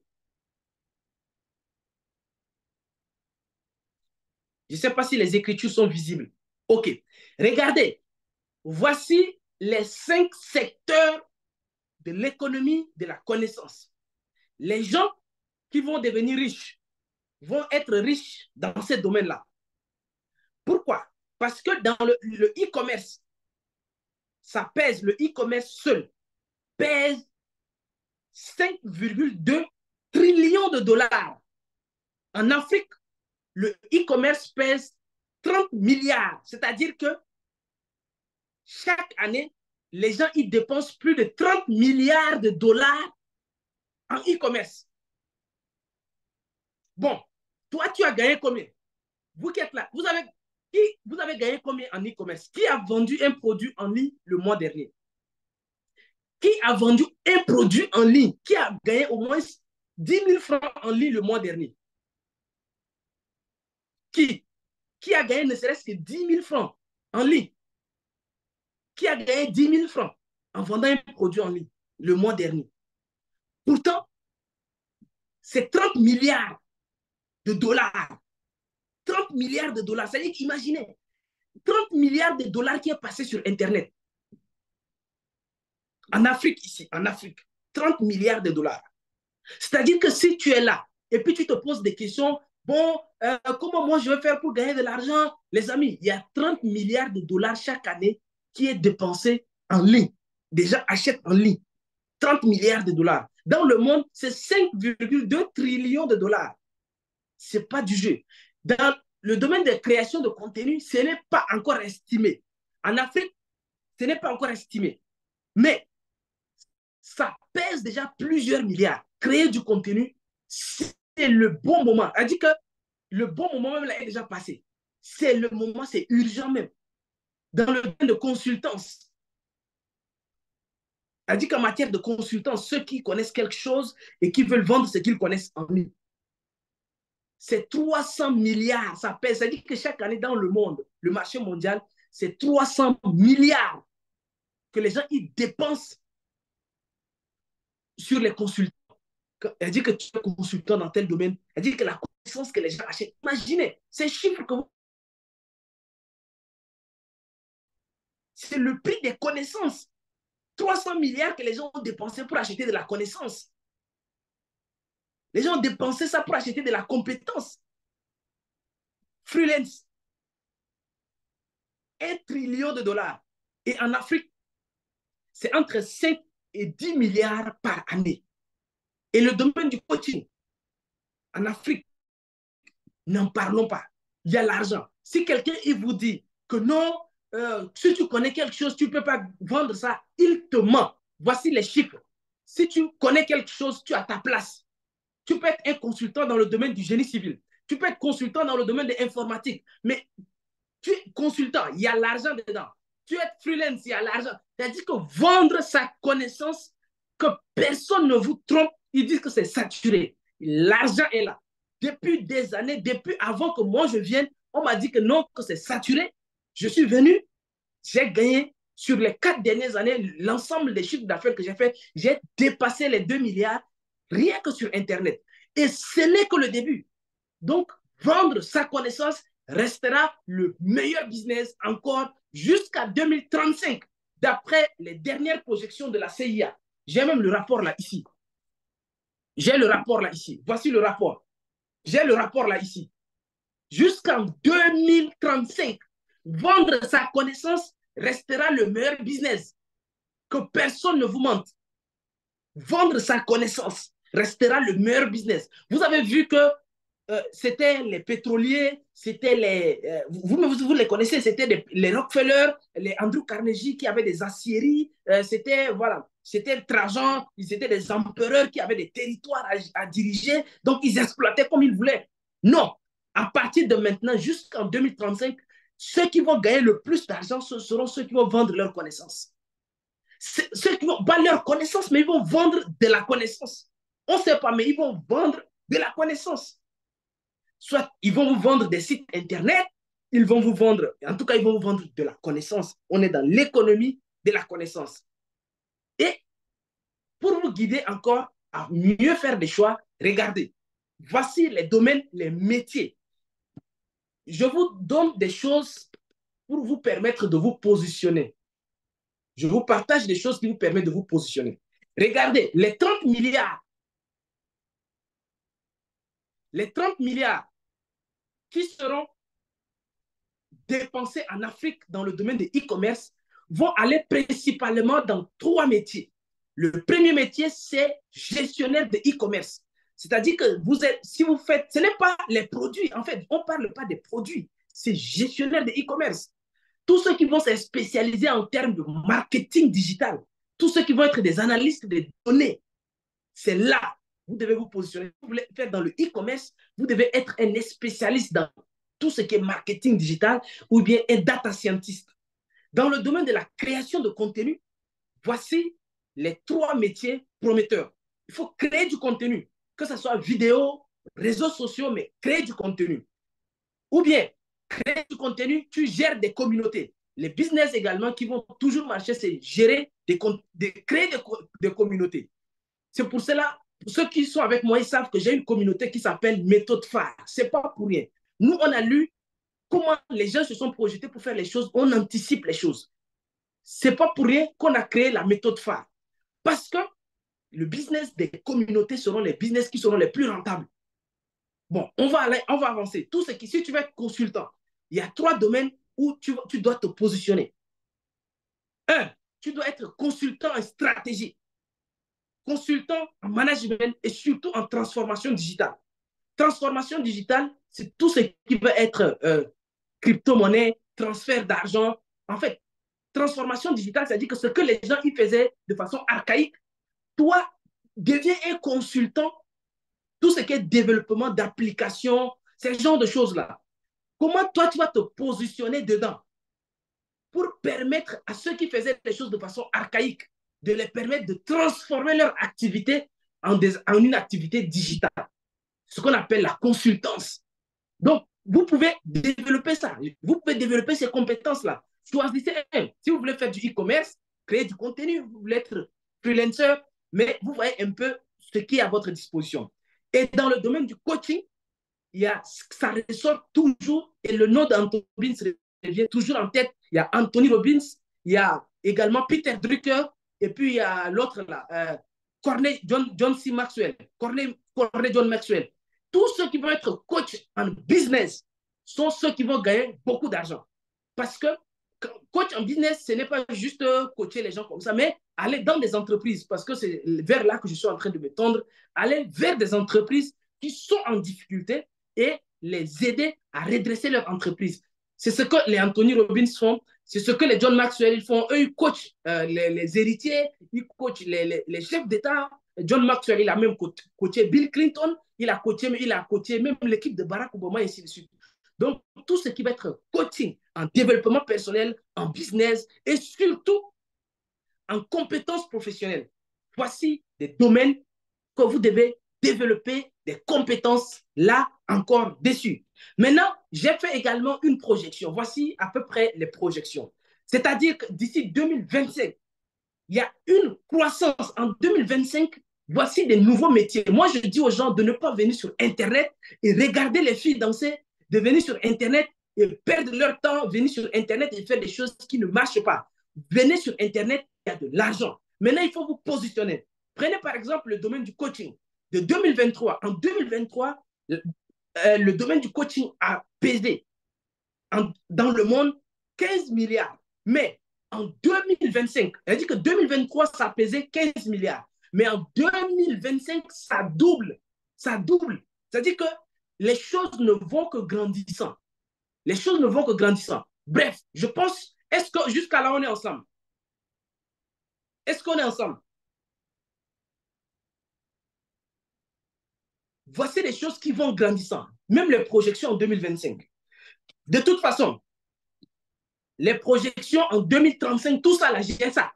Je ne sais pas si les écritures sont visibles. OK. Regardez. Voici les 5 secteurs de l'économie de la connaissance. Les gens qui vont devenir riches vont être riches dans ces domaines-là. Pourquoi? Parce que dans le e-commerce, ça pèse, le e-commerce seul pèse 5,2 trillions de dollars. En Afrique, le e-commerce pèse 30 milliards. C'est-à-dire que chaque année, les gens y dépensent plus de 30 milliards de dollars en e-commerce. Bon, toi, tu as gagné combien? Vous qui êtes là, vous avez gagné combien en e-commerce? Qui a vendu un produit en ligne le mois dernier? Qui a vendu un produit en ligne? Qui a gagné au moins 10 000 francs en ligne le mois dernier? Qui a gagné ne serait-ce que 10 000 francs en ligne? Qui a gagné 10 000 francs en vendant un produit en ligne le mois dernier? Pourtant, c'est 30 milliards de dollars. 30 milliards de dollars. C'est-à-dire qu'imaginez, 30 milliards de dollars qui est passé sur Internet. En Afrique, ici, en Afrique, 30 milliards de dollars. C'est-à-dire que si tu es là et puis tu te poses des questions, bon, comment moi je vais faire pour gagner de l'argent? Les amis, il y a 30 milliards de dollars chaque année qui est dépensé en ligne. Déjà, achète en ligne. 30 milliards de dollars. Dans le monde, c'est 5,2 trillions de dollars. Ce n'est pas du jeu. Dans le domaine de création de contenu, ce n'est pas encore estimé. En Afrique, ce n'est pas encore estimé. Mais ça pèse déjà plusieurs milliards. Créer du contenu, c'est le bon moment. Elle dit que le bon moment même là est déjà passé. C'est le moment, c'est urgent même. Dans le domaine de consultance, elle dit qu'en matière de consultance, ceux qui connaissent quelque chose et qui veulent vendre ce qu'ils connaissent en ligne, c'est 300 milliards, ça pèse. Ça dit que chaque année dans le monde, le marché mondial, c'est 300 milliards que les gens y dépensent sur les consultants. Elle dit que tu es consultant dans tel domaine. Elle dit que la connaissance que les gens achètent. Imaginez, ces chiffres que vous... C'est le prix des connaissances. 300 milliards que les gens ont dépensé pour acheter de la connaissance. Les gens ont dépensé ça pour acheter de la compétence. Freelance. 1 trillion de dollars. Et en Afrique, c'est entre 5 et 10 milliards par année. Et le domaine du coaching, en Afrique, n'en parlons pas. Il y a l'argent. Si quelqu'un vous dit que non, si tu connais quelque chose, tu ne peux pas vendre ça, il te ment. Voici les chiffres. Si tu connais quelque chose, tu as ta place. Tu peux être un consultant dans le domaine du génie civil. Tu peux être consultant dans le domaine de l'informatique. Mais tu es consultant, il y a l'argent dedans. Tu es freelance, il y a l'argent. C'est-à-dire que vendre sa connaissance, que personne ne vous trompe, ils disent que c'est saturé. L'argent est là. Depuis des années, depuis avant que moi je vienne, on m'a dit que non, que c'est saturé. Je suis venu, j'ai gagné sur les 4 dernières années, l'ensemble des chiffres d'affaires que j'ai fait, j'ai dépassé les 2 milliards rien que sur Internet. Et ce n'est que le début. Donc, vendre sa connaissance restera le meilleur business encore jusqu'à 2035, d'après les dernières projections de la CIA. J'ai même le rapport là, ici. J'ai le rapport là, ici. Voici le rapport. J'ai le rapport là, ici. Jusqu'en 2035, vendre sa connaissance restera le meilleur business. que personne ne vous mente. Vendre sa connaissance restera le meilleur business. Vous avez vu que c'était les pétroliers, c'était vous les connaissez, c'était les Rockefeller, les Andrew Carnegie qui avaient des aciéries, c'était Trajan, ils étaient des empereurs qui avaient des territoires à diriger, donc ils exploitaient comme ils voulaient. Non, à partir de maintenant jusqu'en 2035, ceux qui vont gagner le plus d'argent, ce seront ceux qui vont vendre leurs connaissances. Ceux qui vont pas leur connaissance, mais ils vont vendre de la connaissance. On ne sait pas, mais ils vont vendre de la connaissance. Soit ils vont vous vendre des sites Internet, ils vont vous vendre, en tout cas, ils vont vous vendre de la connaissance. On est dans l'économie de la connaissance. Et pour vous guider encore à mieux faire des choix, regardez, voici les domaines, les métiers. Je vous donne des choses pour vous permettre de vous positionner. Je vous partage des choses qui vous permettent de vous positionner. Regardez, les 30 milliards qui seront dépensés en Afrique dans le domaine de e-commerce vont aller principalement dans 3 métiers. Le premier métier, c'est gestionnaire de e-commerce. C'est-à-dire que si vous faites, ce n'est pas les produits, en fait, on ne parle pas des produits, c'est gestionnaire de e-commerce. Tous ceux qui vont se spécialiser en termes de marketing digital, tous ceux qui vont être des analystes de données, c'est là vous devez vous positionner. Si vous voulez faire dans le e-commerce, vous devez être un spécialiste dans tout ce qui est marketing digital ou bien un data scientist. Dans le domaine de la création de contenu, voici les 3 métiers prometteurs. Il faut créer du contenu, que ce soit vidéo, réseaux sociaux, mais créer du contenu. Ou bien, créer du contenu, tu gères des communautés. Les business également qui vont toujours marcher, c'est créer des communautés. C'est pour cela, ceux qui sont avec moi, ils savent que j'ai une communauté qui s'appelle Méthode Phare. Ce n'est pas pour rien. Nous, on a lu comment les gens se sont projetés pour faire les choses. On anticipe les choses. Ce n'est pas pour rien qu'on a créé la méthode Phare. Parce que le business des communautés seront les business qui seront les plus rentables. Bon, on va avancer. Tout ce qui, si tu veux être consultant, il y a 3 domaines où tu dois te positionner. 1, tu dois être consultant en stratégie, consultant en management et surtout en transformation digitale. Transformation digitale, c'est tout ce qui va être crypto-monnaie, transfert d'argent. En fait, transformation digitale, c'est-à-dire que ce que les gens y faisaient de façon archaïque, toi, deviens un consultant, tout ce qui est développement d'applications, ce genre de choses-là. Comment toi, tu vas te positionner dedans pour permettre à ceux qui faisaient les choses de façon archaïque, de les permettre de transformer leur activité en une activité digitale, ce qu'on appelle la consultance. Donc, vous pouvez développer ça. Vous pouvez développer ces compétences-là. Choisissez un. Si vous voulez faire du e-commerce, créer du contenu, vous voulez être freelancer, mais vous voyez un peu ce qui est à votre disposition. Et dans le domaine du coaching, ça ressort toujours et le nom d'Anthony Robbins revient toujours en tête. Il y a Anthony Robbins, il y a également Peter Drucker et puis il y a l'autre là, John C. Maxwell, Corney John Maxwell. Tous ceux qui vont être coach en business sont ceux qui vont gagner beaucoup d'argent. Parce que coach en business, ce n'est pas juste coacher les gens comme ça, mais aller dans des entreprises, parce que c'est vers là que je suis en train de me tendre, aller vers des entreprises qui sont en difficulté et les aider à redresser leur entreprise. C'est ce que les Anthony Robbins font, c'est ce que les John Maxwell ils font. Eux, ils coachent les héritiers, ils coachent les chefs d'État. John Maxwell, il a même coaché Bill Clinton, il a coaché même l'équipe de Barack Obama et ainsi de suite. Donc, tout ce qui va être coaching en développement personnel, en business et surtout en compétences professionnelles. Voici des domaines que vous devez développer des compétences là encore dessus. Maintenant, j'ai fait également une projection. Voici à peu près les projections. C'est-à-dire que d'ici 2025, il y a une croissance en 2025. Voici des nouveaux métiers. Moi, je dis aux gens de ne pas venir sur Internet et regarder les filles danser, de venir sur Internet et perdre leur temps, venir sur Internet et faire des choses qui ne marchent pas. Venez sur Internet, il y a de l'argent. Maintenant, il faut vous positionner. Prenez par exemple le domaine du coaching de 2023. En 2023, le domaine du coaching a pesé dans le monde 15 milliards. Mais en 2025, elle dit que 2023, ça pesait 15 milliards. Mais en 2025, ça double. Ça double. C'est-à-dire que les choses ne vont que grandissant. Les choses ne vont que grandissant. Bref, je pense, est-ce que jusqu'à là, on est ensemble? Est-ce qu'on est ensemble? Voici les choses qui vont grandissant. Même les projections en 2025. De toute façon, les projections en 2035, tout ça, là, j'ai ça.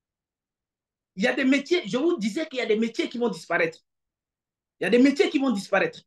Il y a des métiers, je vous disais qu'il y a des métiers qui vont disparaître. Il y a des métiers qui vont disparaître.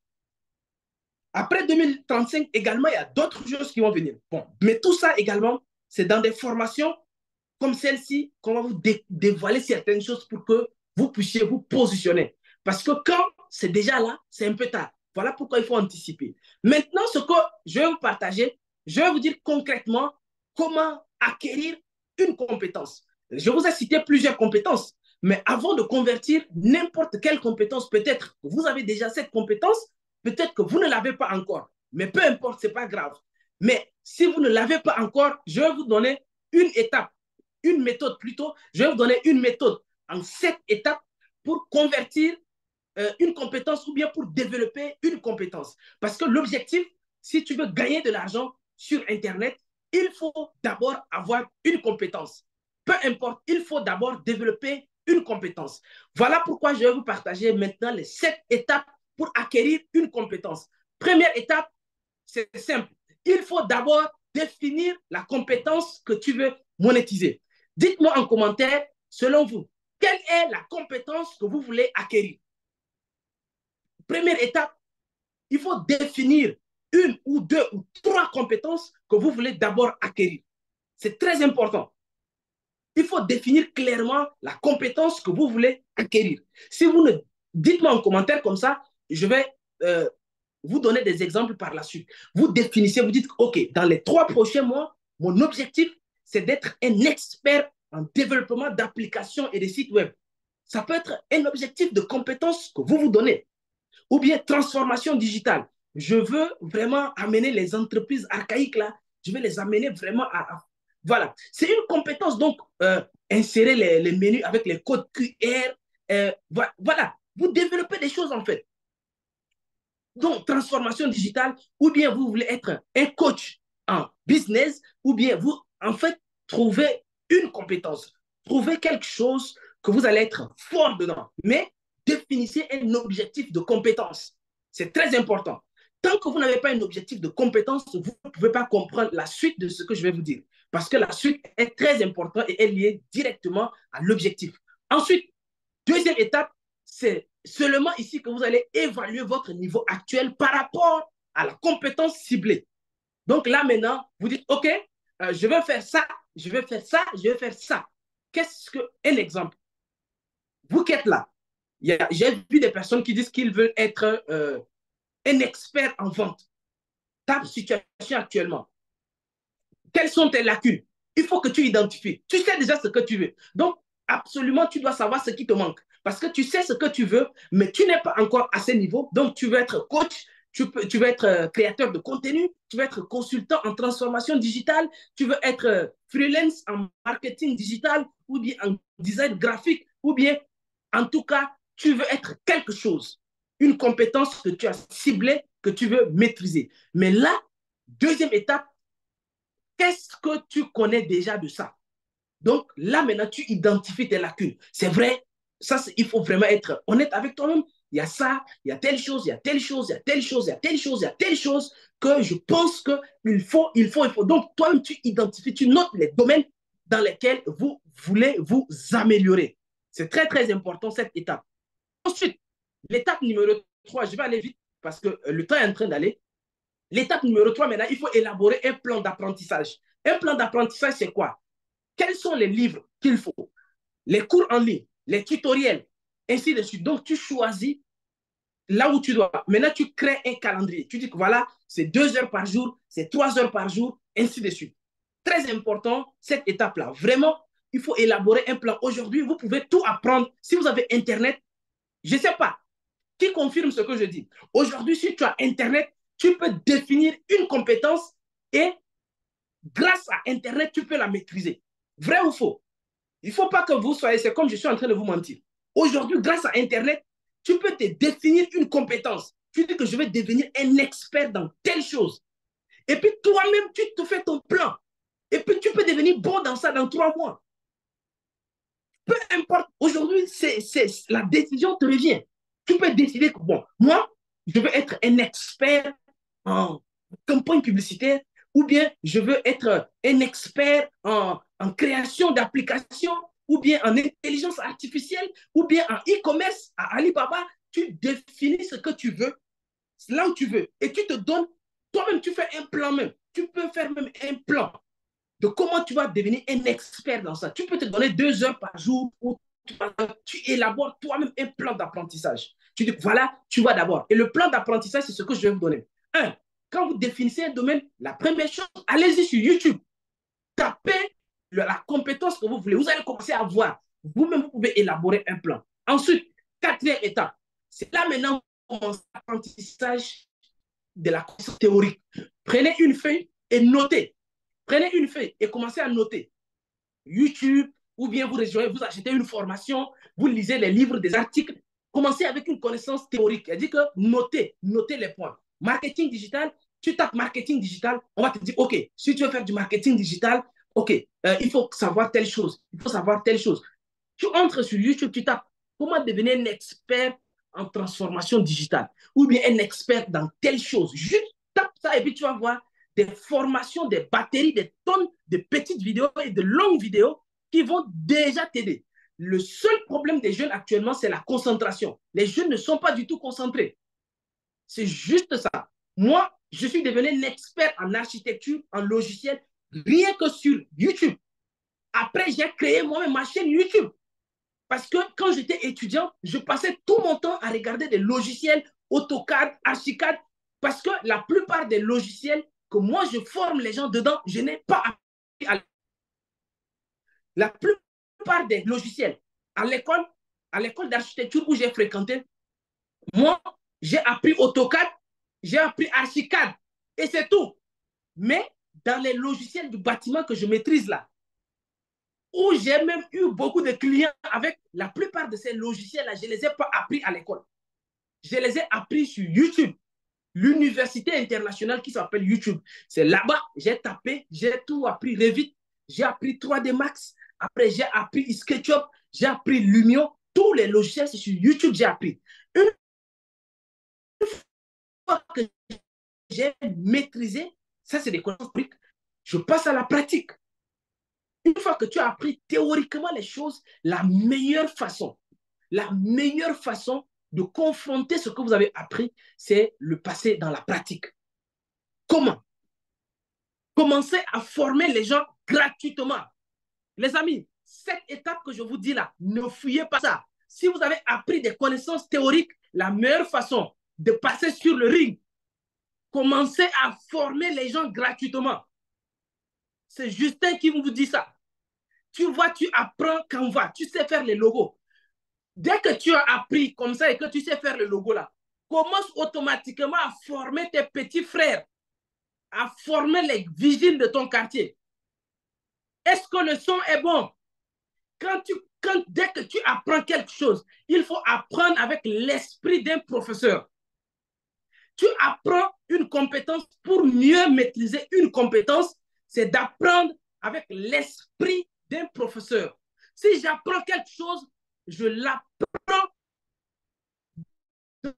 Après 2035, également, il y a d'autres choses qui vont venir. Bon, mais tout ça également, c'est dans des formations comme celle-ci qu'on va vous dévoiler certaines choses pour que vous puissiez vous positionner. Parce que quand c'est déjà là, c'est un peu tard. Voilà pourquoi il faut anticiper. Maintenant, ce que je vais vous partager, je vais vous dire concrètement comment acquérir une compétence. Je vous ai cité plusieurs compétences, mais avant de convertir n'importe quelle compétence, peut-être que vous avez déjà cette compétence, peut-être que vous ne l'avez pas encore. Mais peu importe, ce n'est pas grave. Mais si vous ne l'avez pas encore, je vais vous donner une étape, une méthode plutôt. Je vais vous donner une méthode en 7 étapes pour convertir une compétence ou bien pour développer une compétence. Parce que l'objectif, si tu veux gagner de l'argent sur Internet, il faut d'abord avoir une compétence. Peu importe, il faut d'abord développer une compétence. Voilà pourquoi je vais vous partager maintenant les 7 étapes pour acquérir une compétence. Première étape, c'est simple. Il faut d'abord définir la compétence que tu veux monétiser. Dites-moi en commentaire, selon vous, quelle est la compétence que vous voulez acquérir? Première étape, il faut définir une ou deux ou trois compétences que vous voulez d'abord acquérir. C'est très important. Il faut définir clairement la compétence que vous voulez acquérir. Si vous ne dites-moi en commentaire comme ça, je vais vous donner des exemples par la suite. Vous définissez, vous dites, OK, dans les 3 prochains mois, mon objectif, c'est d'être un expert en développement d'applications et de sites web. Ça peut être un objectif de compétence que vous vous donnez. Ou bien transformation digitale. Je veux vraiment amener les entreprises archaïques là, je vais les amener vraiment voilà. C'est une compétence, donc, insérer les menus avec les codes QR. Voilà. Vous développez des choses en fait. Donc, transformation digitale, ou bien vous voulez être un coach en business, ou bien vous, en fait, trouvez une compétence. Trouvez quelque chose que vous allez être fort dedans. Mais définissez un objectif de compétence. C'est très important. Tant que vous n'avez pas un objectif de compétence, vous ne pouvez pas comprendre la suite de ce que je vais vous dire. Parce que la suite est très importante et est liée directement à l'objectif. Ensuite, deuxième étape, c'est seulement ici que vous allez évaluer votre niveau actuel par rapport à la compétence ciblée. Donc là, maintenant, vous dites, OK, je vais faire ça, je vais faire ça, je vais faire ça. Qu'est-ce que, un exemple, vous qui êtes là, j'ai vu des personnes qui disent qu'ils veulent être un expert en vente. Ta situation actuellement, quelles sont tes lacunes? Il faut que tu identifies. Tu sais déjà ce que tu veux. Donc, absolument, tu dois savoir ce qui te manque. Parce que tu sais ce que tu veux, mais tu n'es pas encore à ce niveau. Donc, tu veux être coach, tu veux être créateur de contenu, tu veux être consultant en transformation digitale, tu veux être freelance en marketing digital ou bien en design graphique ou bien, en tout cas, tu veux être quelque chose. Une compétence que tu as ciblée, que tu veux maîtriser. Mais là, deuxième étape, qu'est-ce que tu connais déjà de ça? Donc là, maintenant, tu identifies tes lacunes. C'est vrai, ça, il faut vraiment être honnête avec toi-même. Il y a ça, il y a telle chose, il y a telle chose, il y a telle chose, il y a telle chose, il y a telle chose que je pense qu'il faut, il faut, il faut. Donc, toi-même, tu identifies, tu notes les domaines dans lesquels vous voulez vous améliorer. C'est très, très important, cette étape. Ensuite, l'étape numéro 3, je vais aller vite parce que le temps est en train d'aller. L'étape numéro 3, maintenant, il faut élaborer un plan d'apprentissage. Un plan d'apprentissage, c'est quoi? Quels sont les livres qu'il faut? Les cours en ligne, les tutoriels, ainsi de suite. Donc, tu choisis là où tu dois. Maintenant, tu crées un calendrier. Tu dis que voilà, c'est 2 heures par jour, c'est 3 heures par jour, ainsi de suite. Très important, cette étape-là. Vraiment, il faut élaborer un plan. Aujourd'hui, vous pouvez tout apprendre. Si vous avez Internet, je ne sais pas, qui confirme ce que je dis? Aujourd'hui, si tu as Internet, tu peux définir une compétence et grâce à Internet, tu peux la maîtriser. Vrai ou faux? Il ne faut pas que vous soyez, c'est comme je suis en train de vous mentir. Aujourd'hui, grâce à Internet, tu peux te définir une compétence. Tu dis que je vais devenir un expert dans telle chose. Et puis toi-même, tu te fais ton plan. Et puis tu peux devenir bon dans ça dans 3 mois. Peu importe, aujourd'hui, la décision te revient. Tu peux décider que, bon, moi, je veux être un expert en campagne publicitaire ou bien je veux être un expert en création d'applications ou bien en intelligence artificielle ou bien en e-commerce à Alibaba. Tu définis ce que tu veux, là où tu veux et tu te donnes, toi-même, tu fais un plan même. Tu peux faire même un plan de comment tu vas devenir un expert dans ça. Tu peux te donner 2 heures par jour où tu élabores toi-même un plan d'apprentissage. Tu dis, voilà, tu vas d'abord. Et le plan d'apprentissage, c'est ce que je vais vous donner. Un, quand vous définissez un domaine, la première chose, allez-y sur YouTube. Tapez la compétence que vous voulez. Vous allez commencer à voir. Vous-même, vous pouvez élaborer un plan. Ensuite, quatrième étape, c'est là maintenant l'apprentissage de la connaissance théorique. Prenez une feuille et notez. Prenez une feuille et commencez à noter. YouTube, ou bien vous rejoignez, vous achetez une formation, vous lisez les livres, des articles. Commencez avec une connaissance théorique. Elle dit que notez les points. Marketing digital, tu tapes marketing digital, on va te dire, OK, si tu veux faire du marketing digital, OK, il faut savoir telle chose, il faut savoir telle chose. Tu entres sur YouTube, tu tapes comment devenir un expert en transformation digitale ou bien un expert dans telle chose. Juste tape ça et puis tu vas voir des formations, des batteries, des tonnes de petites vidéos et de longues vidéos qui vont déjà t'aider. Le seul problème des jeunes actuellement, c'est la concentration. Les jeunes ne sont pas du tout concentrés. C'est juste ça. Moi, je suis devenu un expert en architecture, en logiciel, rien que sur YouTube. Après, j'ai créé moi-même ma chaîne YouTube. Parce que quand j'étais étudiant, je passais tout mon temps à regarder des logiciels, AutoCAD, Archicad, parce que la plupart des logiciels que moi je forme les gens dedans, je n'ai pas appris à. La plupart des logiciels à l'école d'architecture où j'ai fréquenté, moi, j'ai appris AutoCAD, j'ai appris Archicad, et c'est tout. Mais dans les logiciels du bâtiment que je maîtrise là, où j'ai même eu beaucoup de clients avec la plupart de ces logiciels-là, je ne les ai pas appris à l'école. Je les ai appris sur YouTube, l'université internationale qui s'appelle YouTube. C'est là-bas, j'ai tapé, j'ai tout appris Revit, j'ai appris 3D Max, après j'ai appris SketchUp, j'ai appris Lumio, tous les logiciels, c'est sur YouTube j'ai appris. Une fois que j'ai maîtrisé, ça c'est des connaissances pratiques, je passe à la pratique. Une fois que tu as appris théoriquement les choses, la meilleure façon de confronter ce que vous avez appris, c'est le passer dans la pratique. Comment? Commencez à former les gens gratuitement. Les amis, cette étape que je vous dis là, ne fuyez pas ça. Si vous avez appris des connaissances théoriques, la meilleure façon de passer sur le ring, commencez à former les gens gratuitement. C'est Justin qui vous dit ça. Tu vois, tu apprends Canva, tu sais faire les logos. Dès que tu as appris comme ça et que tu sais faire le logo là, commence automatiquement à former tes petits frères, à former les vigiles de ton quartier. Est-ce que le son est bon? Dès que tu apprends quelque chose, il faut apprendre avec l'esprit d'un professeur. Tu apprends une compétence pour mieux maîtriser une compétence, c'est d'apprendre avec l'esprit d'un professeur. Si j'apprends quelque chose, je l'apprends de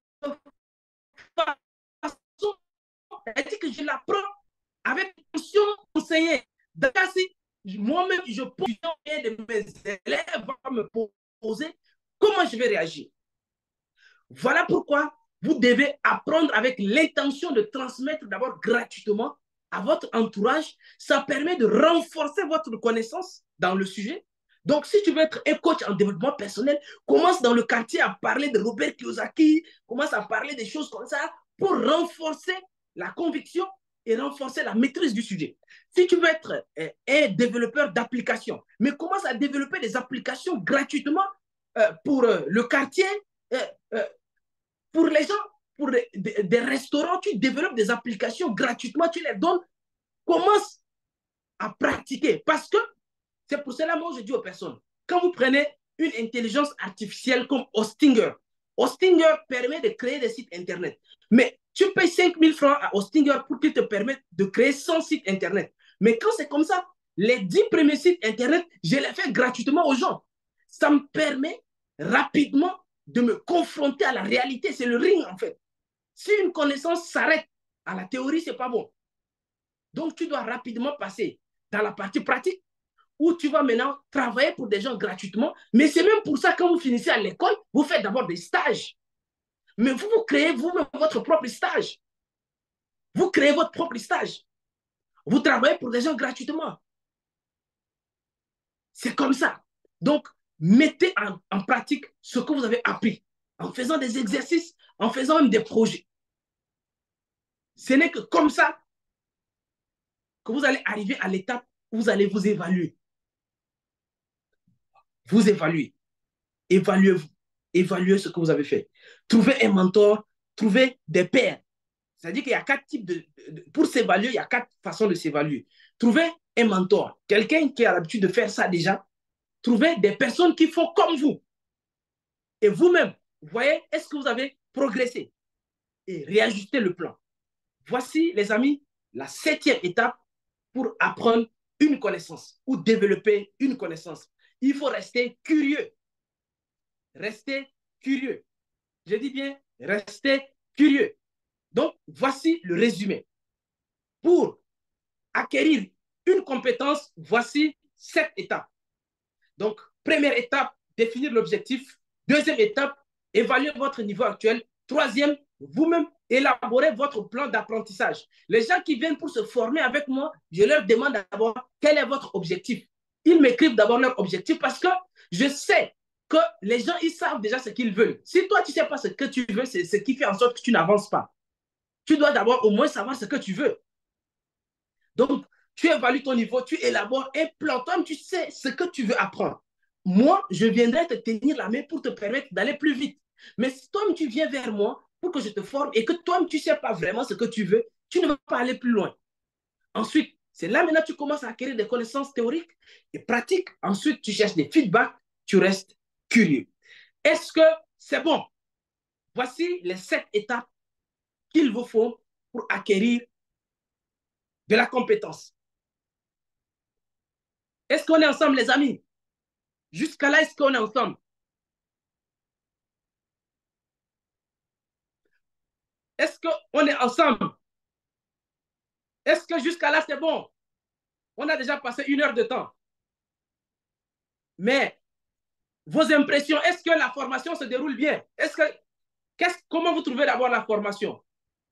façon, c'est-à-dire que je l'apprends avec attention enseignée. Moi-même, je pose de mes élèves à me poser comment je vais réagir. Voilà pourquoi vous devez apprendre avec l'intention de transmettre d'abord gratuitement à votre entourage. Ça permet de renforcer votre connaissance dans le sujet. Donc, si tu veux être un coach en développement personnel, commence dans le quartier à parler de Robert Kiyosaki, commence à parler des choses comme ça pour renforcer la conviction et renforcer la maîtrise du sujet. Si tu veux être un développeur d'applications, mais commence à développer des applications gratuitement pour le quartier, pour les gens, pour des restaurants, tu développes des applications gratuitement, tu les donnes, commence à pratiquer. Parce que C'est pour cela, moi, je dis aux personnes, quand vous prenez une intelligence artificielle comme Hostinger, Hostinger permet de créer des sites Internet. Mais tu payes 5 000 francs à Hostinger pour qu'il te permette de créer 100 sites Internet. Mais quand c'est comme ça, les 10 premiers sites Internet, je les fais gratuitement aux gens. Ça me permet rapidement de me confronter à la réalité. C'est le ring, en fait. Si une connaissance s'arrête à la théorie, ce n'est pas bon. Donc, tu dois rapidement passer dans la partie pratique où tu vas maintenant travailler pour des gens gratuitement. Mais c'est même pour ça, quand vous finissez à l'école, vous faites d'abord des stages. Mais vous, vous créez vous-même votre propre stage. Vous créez votre propre stage. Vous travaillez pour des gens gratuitement. C'est comme ça. Donc, mettez en pratique ce que vous avez appris en faisant des exercices, en faisant même des projets. Ce n'est que comme ça que vous allez arriver à l'étape où vous allez vous évaluer. Vous évaluez. Évaluez-vous. Évaluez ce que vous avez fait. Trouvez un mentor, trouvez des pairs. C'est-à-dire qu'il y a 4 types pour s'évaluer, il y a 4 façons de s'évaluer. Trouvez un mentor, quelqu'un qui a l'habitude de faire ça déjà. Trouvez des personnes qui font comme vous. Et vous-même, vous voyez, est-ce que vous avez progressé? Et réajustez le plan. Voici, les amis, la 7e étape pour apprendre une connaissance ou développer une connaissance. Il faut rester curieux. Restez curieux. Je dis bien, restez curieux. Donc, voici le résumé. Pour acquérir une compétence, voici 7 étapes. Donc, première étape, définir l'objectif. Deuxième étape, évaluer votre niveau actuel. Troisième, vous-même élaborer votre plan d'apprentissage. Les gens qui viennent pour se former avec moi, je leur demande d'abord quel est votre objectif. Ils m'écrivent d'abord leur objectif parce que je sais que les gens, ils savent déjà ce qu'ils veulent. Si toi, tu ne sais pas ce que tu veux, c'est ce qui fait en sorte que tu n'avances pas. Tu dois d'abord au moins savoir ce que tu veux. Donc, tu évalues ton niveau, tu élabores un plan. Toi, tu sais ce que tu veux apprendre. Moi, je viendrai te tenir la main pour te permettre d'aller plus vite. Mais si toi, tu viens vers moi pour que je te forme et que toi, tu ne sais pas vraiment ce que tu veux, tu ne vas pas aller plus loin. Ensuite, c'est là maintenant que tu commences à acquérir des connaissances théoriques et pratiques. Ensuite, tu cherches des feedbacks, tu restes curieux. Est-ce que c'est bon? Voici les 7 étapes qu'il vous faut pour acquérir de la compétence. Est-ce qu'on est ensemble, les amis? Jusqu'à là, est-ce qu'on est ensemble? Est-ce qu'on est ensemble? Est-ce que jusqu'à là, c'est bon? On a déjà passé 1 heure de temps. Mais vos impressions, est-ce que la formation se déroule bien? Comment vous trouvez d'abord la formation?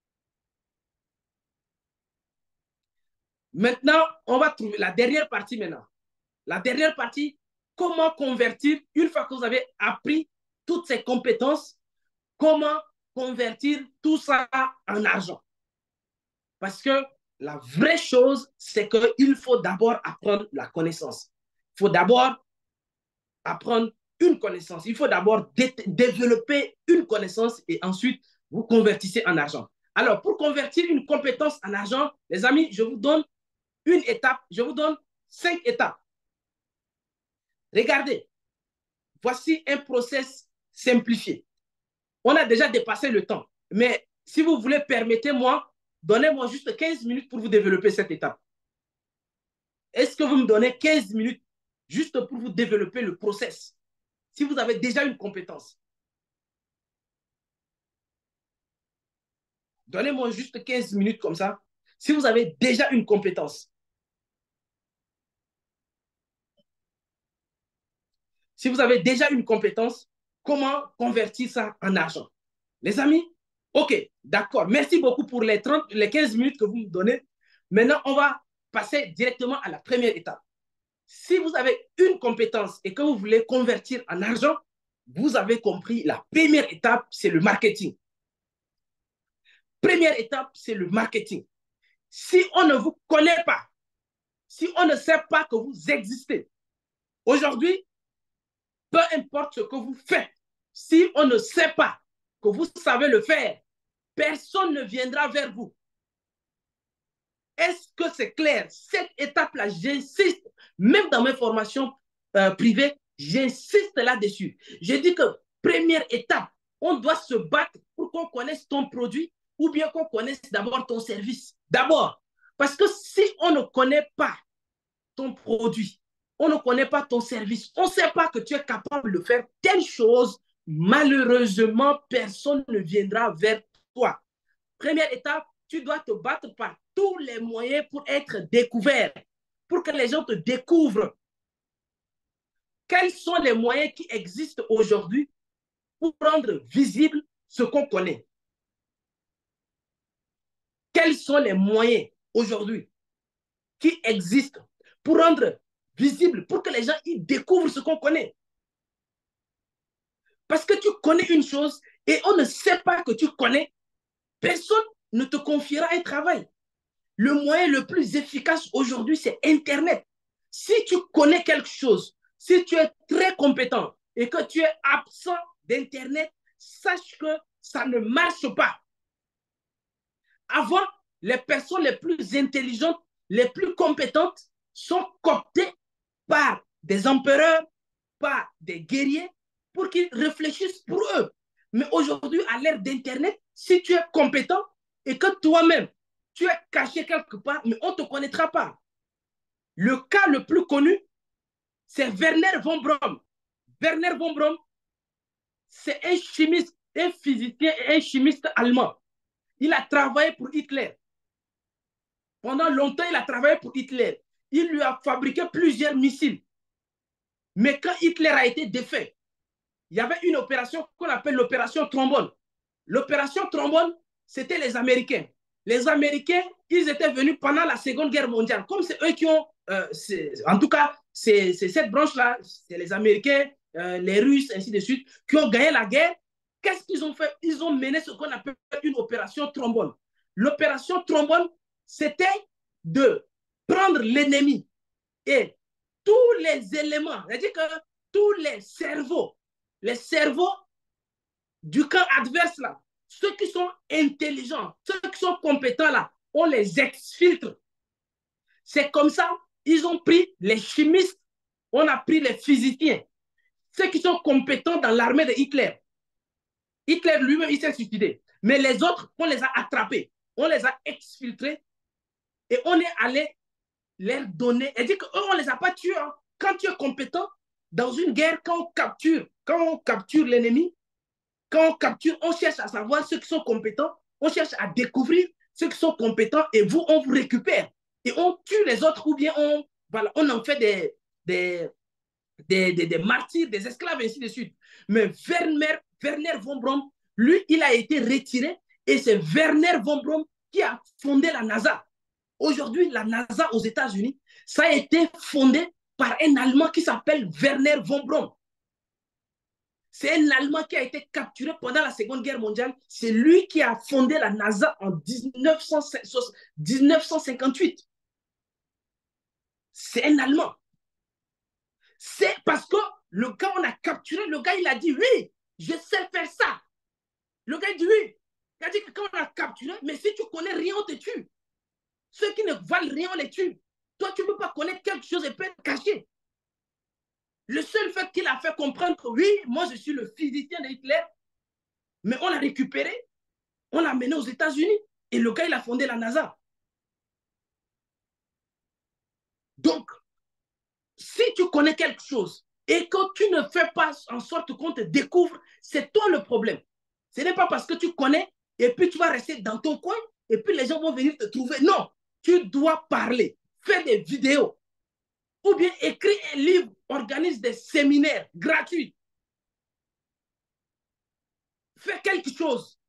Maintenant, on va trouver la dernière partie maintenant. La dernière partie, comment convertir, une fois que vous avez appris toutes ces compétences, comment convertir tout ça en argent? Parce que la vraie chose, c'est qu'il faut d'abord apprendre la connaissance. Il faut d'abord apprendre une connaissance. Il faut d'abord développer une connaissance et ensuite vous convertissez en argent. Alors, pour convertir une compétence en argent, les amis, je vous donne une étape, je vous donne 5 étapes. Regardez, voici un process simplifié. On a déjà dépassé le temps, mais si vous voulez, permettez-moi, donnez-moi juste 15 minutes pour vous développer cette étape. Est-ce que vous me donnez 15 minutes juste pour vous développer le process? Si vous avez déjà une compétence. Donnez-moi juste 15 minutes comme ça. Si vous avez déjà une compétence. Si vous avez déjà une compétence, comment convertir ça en argent? Les amis, OK, d'accord. Merci beaucoup pour les 15 minutes que vous me donnez. Maintenant, on va passer directement à la première étape. Si vous avez une compétence et que vous voulez convertir en argent, vous avez compris, la première étape, c'est le marketing. Première étape, c'est le marketing. Si on ne vous connaît pas, si on ne sait pas que vous existez, aujourd'hui, peu importe ce que vous faites, si on ne sait pas que vous savez le faire, personne ne viendra vers vous. Est-ce que c'est clair? Cette étape-là, j'insiste, même dans mes formations privées, j'insiste là-dessus. Je dis que première étape, on doit se battre pour qu'on connaisse ton produit ou bien qu'on connaisse d'abord ton service. D'abord, parce que si on ne connaît pas ton produit, on ne connaît pas ton service, on ne sait pas que tu es capable de faire telle chose, malheureusement, personne ne viendra vers toi. Première étape, tu dois te battre par tous les moyens pour être découvert, pour que les gens te découvrent. Quels sont les moyens qui existent aujourd'hui pour rendre visible ce qu'on connaît? Quels sont les moyens aujourd'hui qui existent pour rendre visible, pour que les gens y découvrent ce qu'on connaît? Parce que tu connais une chose et on ne sait pas que tu connais, personne ne te confiera un travail. Le moyen le plus efficace aujourd'hui, c'est Internet. Si tu connais quelque chose, si tu es très compétent et que tu es absent d'Internet, sache que ça ne marche pas. Avant, les personnes les plus intelligentes, les plus compétentes sont cooptées par des empereurs, par des guerriers, pour qu'ils réfléchissent pour eux. Mais aujourd'hui, à l'ère d'Internet, si tu es compétent et que toi-même, tu es caché quelque part, mais on ne te connaîtra pas. Le cas le plus connu, c'est Werner von Braun. Werner von Braun, c'est un chimiste, un physicien et un chimiste allemand. Il a travaillé pour Hitler. Pendant longtemps, il a travaillé pour Hitler. Il lui a fabriqué plusieurs missiles. Mais quand Hitler a été défait, il y avait une opération qu'on appelle l'opération Trombone. L'opération Trombone, c'était les Américains. Les Américains, ils étaient venus pendant la Seconde Guerre mondiale. Comme c'est eux qui ont, en tout cas, c'est cette branche-là, c'est les Américains, les Russes, ainsi de suite, qui ont gagné la guerre. Qu'est-ce qu'ils ont fait? Ils ont mené ce qu'on appelle une opération Trombone. L'opération Trombone, c'était de prendre l'ennemi et tous les éléments, c'est-à-dire que tous les cerveaux du camp adverse là, ceux qui sont intelligents, ceux qui sont compétents là, on les exfiltre. C'est comme ça, ils ont pris les chimistes, on a pris les physiciens, ceux qui sont compétents dans l'armée de Hitler. Hitler lui-même, il s'est suicidé. Mais les autres, on les a attrapés, on les a exfiltrés et on est allé leur donner. Et dit qu'eux, on ne les a pas tués. Hein. Quand tu es compétent, dans une guerre, quand on capture l'ennemi, quand on capture, on cherche à savoir ceux qui sont compétents, on cherche à découvrir ceux qui sont compétents et vous, on vous récupère. Et on tue les autres ou bien voilà, on en fait des martyrs, des esclaves, ainsi de suite. Mais Werner von Braun, lui, il a été retiré et c'est Werner von Braun qui a fondé la NASA. Aujourd'hui, la NASA aux États-Unis, ça a été fondé par un Allemand qui s'appelle Werner von Braun. C'est un Allemand qui a été capturé pendant la Seconde Guerre mondiale. C'est lui qui a fondé la NASA en 1958. C'est un Allemand. C'est parce que le gars, on a capturé, le gars, il a dit oui, je sais faire ça. Le gars dit oui. Il a dit que quand on a capturé, mais si tu connais rien, on te tue. Ceux qui ne valent rien, on les tue. Toi, tu ne peux pas connaître quelque chose et peut être caché. Le seul fait qu'il a fait comprendre que oui, moi je suis le physicien de Hitler, mais on l'a récupéré, on l'a mené aux États-Unis et le gars, il a fondé la NASA. Donc, si tu connais quelque chose et que tu ne fais pas en sorte qu'on te découvre, c'est toi le problème. Ce n'est pas parce que tu connais et puis tu vas rester dans ton coin et puis les gens vont venir te trouver. Non, tu dois parler, faire des vidéos ou bien écrire un livre, organise des séminaires gratuits. Fais quelque chose.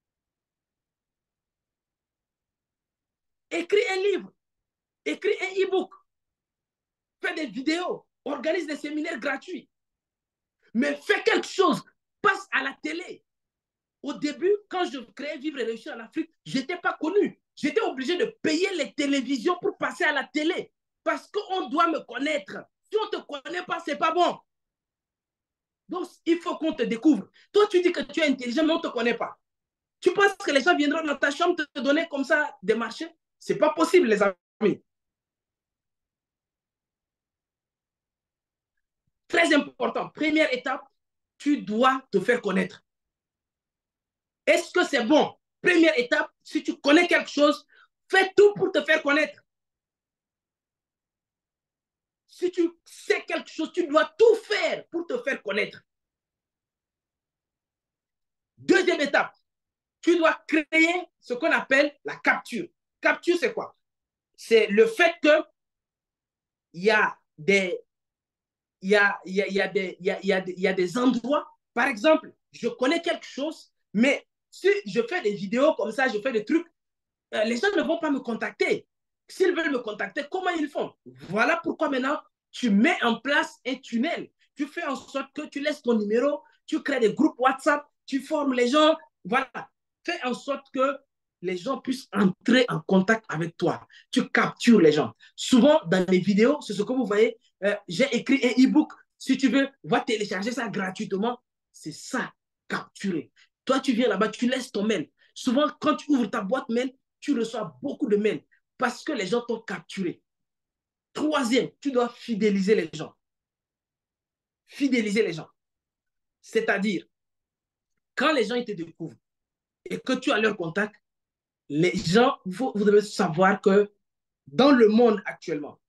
Écris un livre, écris un e-book, fais des vidéos, organise des séminaires gratuits. Mais fais quelque chose, passe à la télé. Au début, quand je créais Vivre et réussir en Afrique, je n'étais pas connu. J'étais obligé de payer les télévisions pour passer à la télé. Parce qu'on doit me connaître. Si on ne te connaît pas, ce n'est pas bon. Donc, il faut qu'on te découvre. Toi, tu dis que tu es intelligent, mais on ne te connaît pas. Tu penses que les gens viendront dans ta chambre te donner comme ça des marchés? Ce n'est pas possible, les amis. Très important. Première étape, tu dois te faire connaître. Est-ce que c'est bon? Première étape, si tu connais quelque chose, fais tout pour te faire connaître. Si tu sais quelque chose, tu dois tout faire pour te faire connaître. Deuxième étape, tu dois créer ce qu'on appelle la capture. Capture, c'est quoi? C'est le fait que il y a des, il y a, il y a, il y a des, il y a des endroits, par exemple, je connais quelque chose, mais si je fais des vidéos comme ça, je fais des trucs, les gens ne vont pas me contacter. S'ils veulent me contacter, comment ils font? Voilà pourquoi maintenant, tu mets en place un tunnel. Tu fais en sorte que tu laisses ton numéro, tu crées des groupes WhatsApp, tu formes les gens. Voilà. Fais en sorte que les gens puissent entrer en contact avec toi. Tu captures les gens. Souvent, dans les vidéos, c'est ce que vous voyez. J'ai écrit un e-book. Si tu veux, va télécharger ça gratuitement. C'est ça, capturer. Toi, tu viens là-bas, tu laisses ton mail. Souvent, quand tu ouvres ta boîte mail, tu reçois beaucoup de mails parce que les gens t'ont capturé. Troisième, tu dois fidéliser les gens. Fidéliser les gens. C'est-à-dire, quand les gens ils te découvrent et que tu as leur contact, les gens, vous devez savoir que dans le monde actuellement,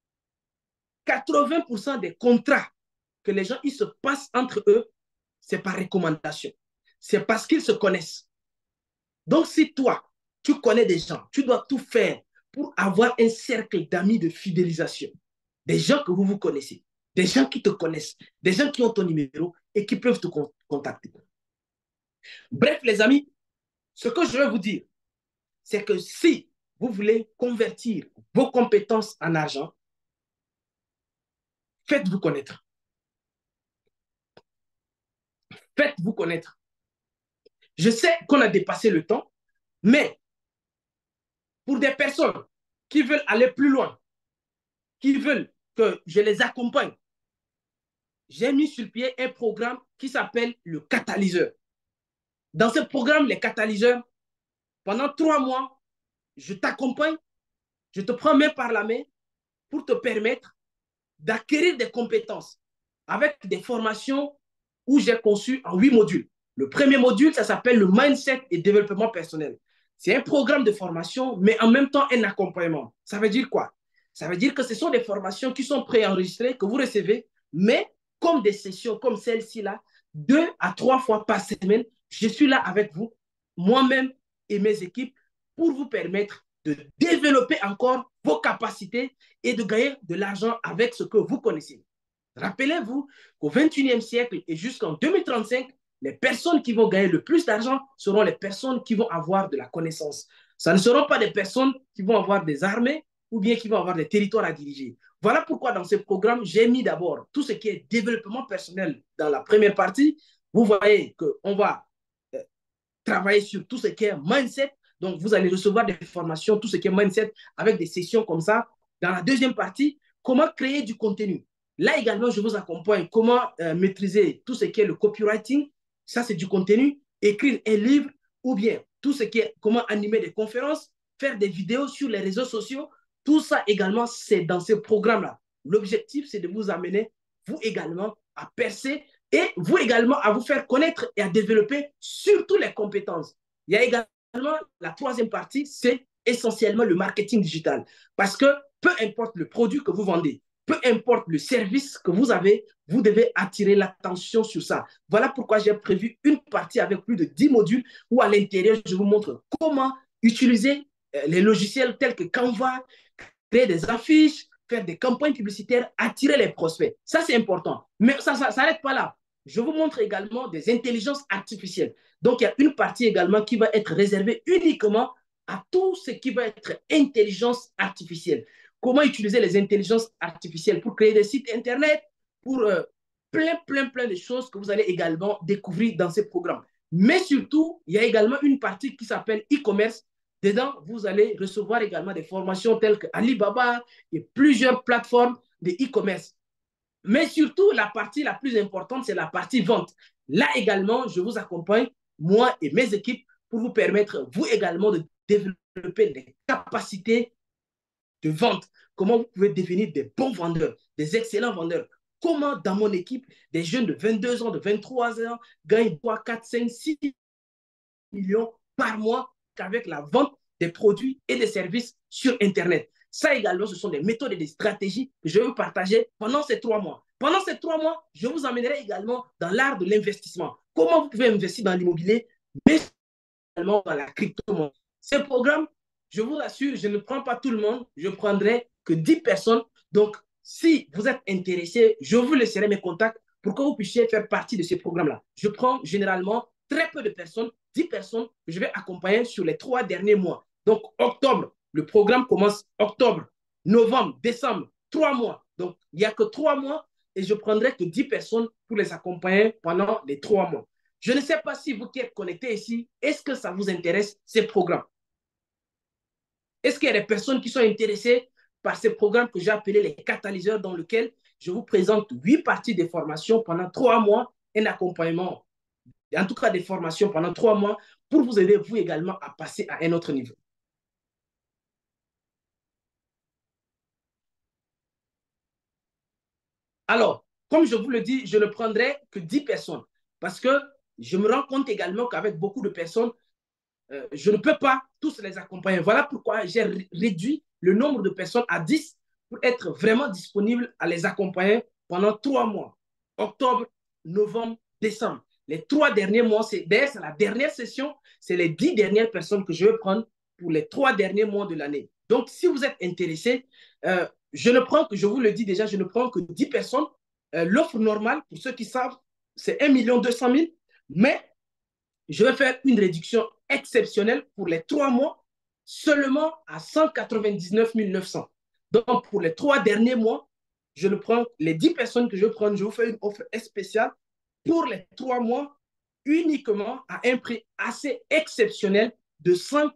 80% des contrats que les gens ils se passent entre eux, c'est par recommandation. C'est parce qu'ils se connaissent. Donc, si toi, tu connais des gens, tu dois tout faire pour avoir un cercle d'amis de fidélisation. Des gens que vous vous connaissez, des gens qui te connaissent, des gens qui ont ton numéro et qui peuvent te contacter. Bref, les amis, ce que je veux vous dire, c'est que si vous voulez convertir vos compétences en argent, faites-vous connaître. Faites-vous connaître. Je sais qu'on a dépassé le temps, mais pour des personnes qui veulent aller plus loin, qui veulent que je les accompagne, j'ai mis sur pied un programme qui s'appelle le catalyseur. Dans ce programme, les catalyseurs, pendant 3 mois, je t'accompagne, je te prends main par la main pour te permettre d'acquérir des compétences avec des formations où j'ai conçu en 8 modules. Le premier module, ça s'appelle le mindset et développement personnel. C'est un programme de formation, mais en même temps un accompagnement. Ça veut dire quoi? Ça veut dire que ce sont des formations qui sont préenregistrées, que vous recevez, mais comme des sessions comme celle-ci-là, 2 à 3 fois par semaine, je suis là avec vous, moi-même et mes équipes, pour vous permettre de développer encore vos capacités et de gagner de l'argent avec ce que vous connaissez. Rappelez-vous qu'au 21e siècle et jusqu'en 2035, les personnes qui vont gagner le plus d'argent seront les personnes qui vont avoir de la connaissance. Ça ne seront pas des personnes qui vont avoir des armées ou bien qui vont avoir des territoires à diriger. Voilà pourquoi dans ce programme, j'ai mis d'abord tout ce qui est développement personnel dans la première partie. Vous voyez qu'on va travailler sur tout ce qui est mindset. Donc, vous allez recevoir des formations, tout ce qui est mindset, avec des sessions comme ça. Dans la deuxième partie, comment créer du contenu. Là également, je vous accompagne comment maîtriser tout ce qui est le copywriting. Ça, c'est du contenu. Écrire un livre ou bien tout ce qui est comment animer des conférences, faire des vidéos sur les réseaux sociaux. Tout ça également, c'est dans ce programme-là. L'objectif, c'est de vous amener, vous également, à percer et vous également à vous faire connaître et à développer surtout les compétences. Il y a également la troisième partie, c'est essentiellement le marketing digital. Parce que peu importe le produit que vous vendez, peu importe le service que vous avez, vous devez attirer l'attention sur ça. Voilà pourquoi j'ai prévu une partie avec plus de 10 modules où à l'intérieur, je vous montre comment utiliser les logiciels tels que Canva, créer des affiches, faire des campagnes publicitaires, attirer les prospects. Ça, c'est important. Mais ça ne s'arrête pas là. Je vous montre également des intelligences artificielles. Donc, il y a une partie également qui va être réservée uniquement à tout ce qui va être intelligence artificielle. Comment utiliser les intelligences artificielles pour créer des sites Internet, pour plein de choses que vous allez également découvrir dans ce programme. Mais surtout, il y a également une partie qui s'appelle e-commerce. Dedans, vous allez recevoir également des formations telles que Alibaba et plusieurs plateformes de e-commerce. Mais surtout, la partie la plus importante, c'est la partie vente. Là également, je vous accompagne, moi et mes équipes, pour vous permettre, vous également, de développer des capacités de vente, comment vous pouvez devenir des bons vendeurs, des excellents vendeurs. Comment dans mon équipe, des jeunes de 22 ans, de 23 ans gagnent 3, 4, 5, 6 millions par mois qu'avec la vente des produits et des services sur Internet. Ça également, ce sont des méthodes et des stratégies que je veux partager pendant ces 3 mois. Pendant ces 3 mois, je vous emmènerai également dans l'art de l'investissement. Comment vous pouvez investir dans l'immobilier, mais également dans la crypto-monnaie. Ce programme, je vous assure, je ne prends pas tout le monde, je prendrai que 10 personnes. Donc, si vous êtes intéressé, je vous laisserai mes contacts pour que vous puissiez faire partie de ce programme-là. Je prends généralement très peu de personnes, 10 personnes que je vais accompagner sur les 3 derniers mois. Donc, octobre, le programme commence octobre, novembre, décembre, 3 mois. Donc, il n'y a que 3 mois et je prendrai que 10 personnes pour les accompagner pendant les 3 mois. Je ne sais pas si vous qui êtes connectés ici, est-ce que ça vous intéresse, ces programmes? Est-ce qu'il y a des personnes qui sont intéressées par ces programmes que j'ai appelés les catalyseurs, dans lesquels je vous présente 8 parties de formation pendant 3 mois, un accompagnement, en tout cas des formations pendant 3 mois, pour vous aider, vous également, à passer à un autre niveau. Alors, comme je vous le dis, je ne prendrai que 10 personnes parce que je me rends compte également qu'avec beaucoup de personnes, je ne peux pas tous les accompagner. Voilà pourquoi j'ai réduit le nombre de personnes à 10 pour être vraiment disponible à les accompagner pendant 3 mois. Octobre, novembre, décembre. Les 3 derniers mois, d'ailleurs, c'est la dernière session, c'est les 10 dernières personnes que je vais prendre pour les 3 derniers mois de l'année. Donc, si vous êtes intéressé, je ne prends que, je vous le dis déjà, je ne prends que 10 personnes. L'offre normale, pour ceux qui savent, c'est 1 200 000, mais je vais faire une réduction exceptionnelle pour les 3 mois, seulement à 199 900. Donc, pour les 3 derniers mois, je le prends, les 10 personnes que je prends, je vous fais une offre spéciale pour les 3 mois, uniquement à un prix assez exceptionnel de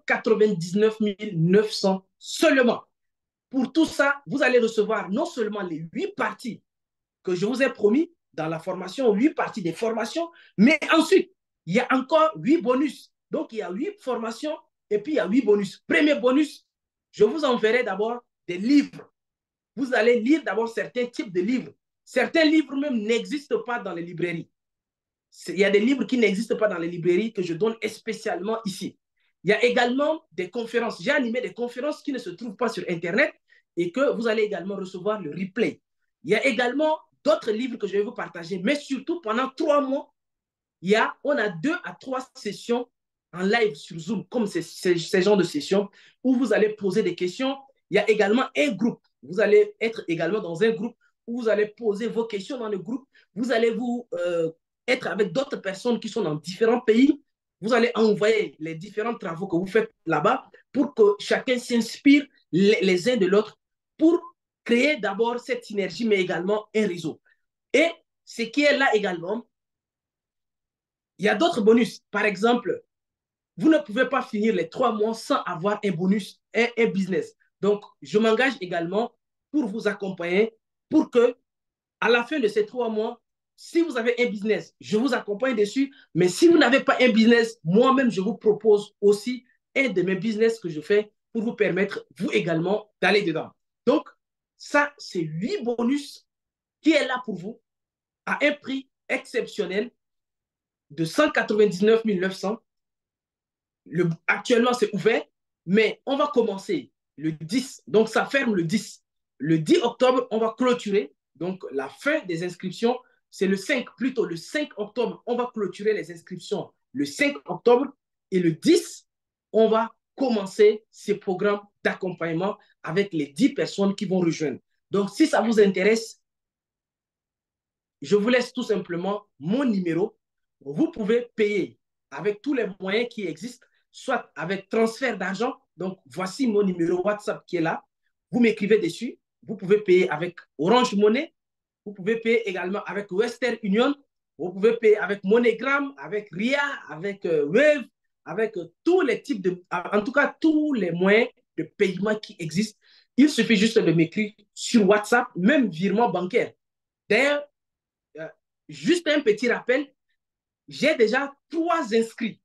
199 900 seulement. Pour tout ça, vous allez recevoir non seulement les 8 parties que je vous ai promis dans la formation, 8 parties des formations, mais ensuite, il y a encore 8 bonus. Donc, il y a 8 formations et puis il y a 8 bonus. Premier bonus, je vous enverrai d'abord des livres. Vous allez lire d'abord certains types de livres. Certains livres même n'existent pas dans les librairies. Il y a des livres qui n'existent pas dans les librairies que je donne spécialement ici. Il y a également des conférences. J'ai animé des conférences qui ne se trouvent pas sur Internet et que vous allez également recevoir le replay. Il y a également d'autres livres que je vais vous partager, mais surtout pendant 3 mois, on a 2 à 3 sessions en live sur Zoom, comme ces genres de sessions où vous allez poser des questions. Il y a également un groupe. Vous allez être également dans un groupe où vous allez poser vos questions dans le groupe. Vous allez être avec d'autres personnes qui sont dans différents pays. Vous allez envoyer les différents travaux que vous faites là-bas pour que chacun s'inspire les uns de l'autre pour créer d'abord cette synergie, mais également un réseau. Et ce qui est là également, il y a d'autres bonus. Par exemple, vous ne pouvez pas finir les 3 mois sans avoir un bonus, un business. Donc, je m'engage également pour vous accompagner pour que, à la fin de ces 3 mois, si vous avez un business, je vous accompagne dessus. Mais si vous n'avez pas un business, moi-même, je vous propose aussi un de mes business que je fais pour vous permettre, vous également, d'aller dedans. Donc, ça, c'est 8 bonus qui est là pour vous à un prix exceptionnel de 199 900. Actuellement, c'est ouvert, mais on va commencer le 10. Donc, ça ferme le 10. Le 10 octobre, on va clôturer. Donc, la fin des inscriptions, c'est le 5, plutôt le 5 octobre, on va clôturer les inscriptions le 5 octobre. Et le 10, on va commencer ces programmes d'accompagnement avec les 10 personnes qui vont rejoindre. Donc, si ça vous intéresse, je vous laisse tout simplement mon numéro. Vous pouvez payer avec tous les moyens qui existent, soit avec transfert d'argent. Donc, voici mon numéro WhatsApp qui est là. Vous m'écrivez dessus. Vous pouvez payer avec Orange Money. Vous pouvez payer également avec Western Union. Vous pouvez payer avec MoneyGram, avec RIA, avec Wave, avec tous les types de... En tout cas, tous les moyens de paiement qui existent. Il suffit juste de m'écrire sur WhatsApp, même virement bancaire. D'ailleurs, juste un petit rappel, j'ai déjà 3 inscrits.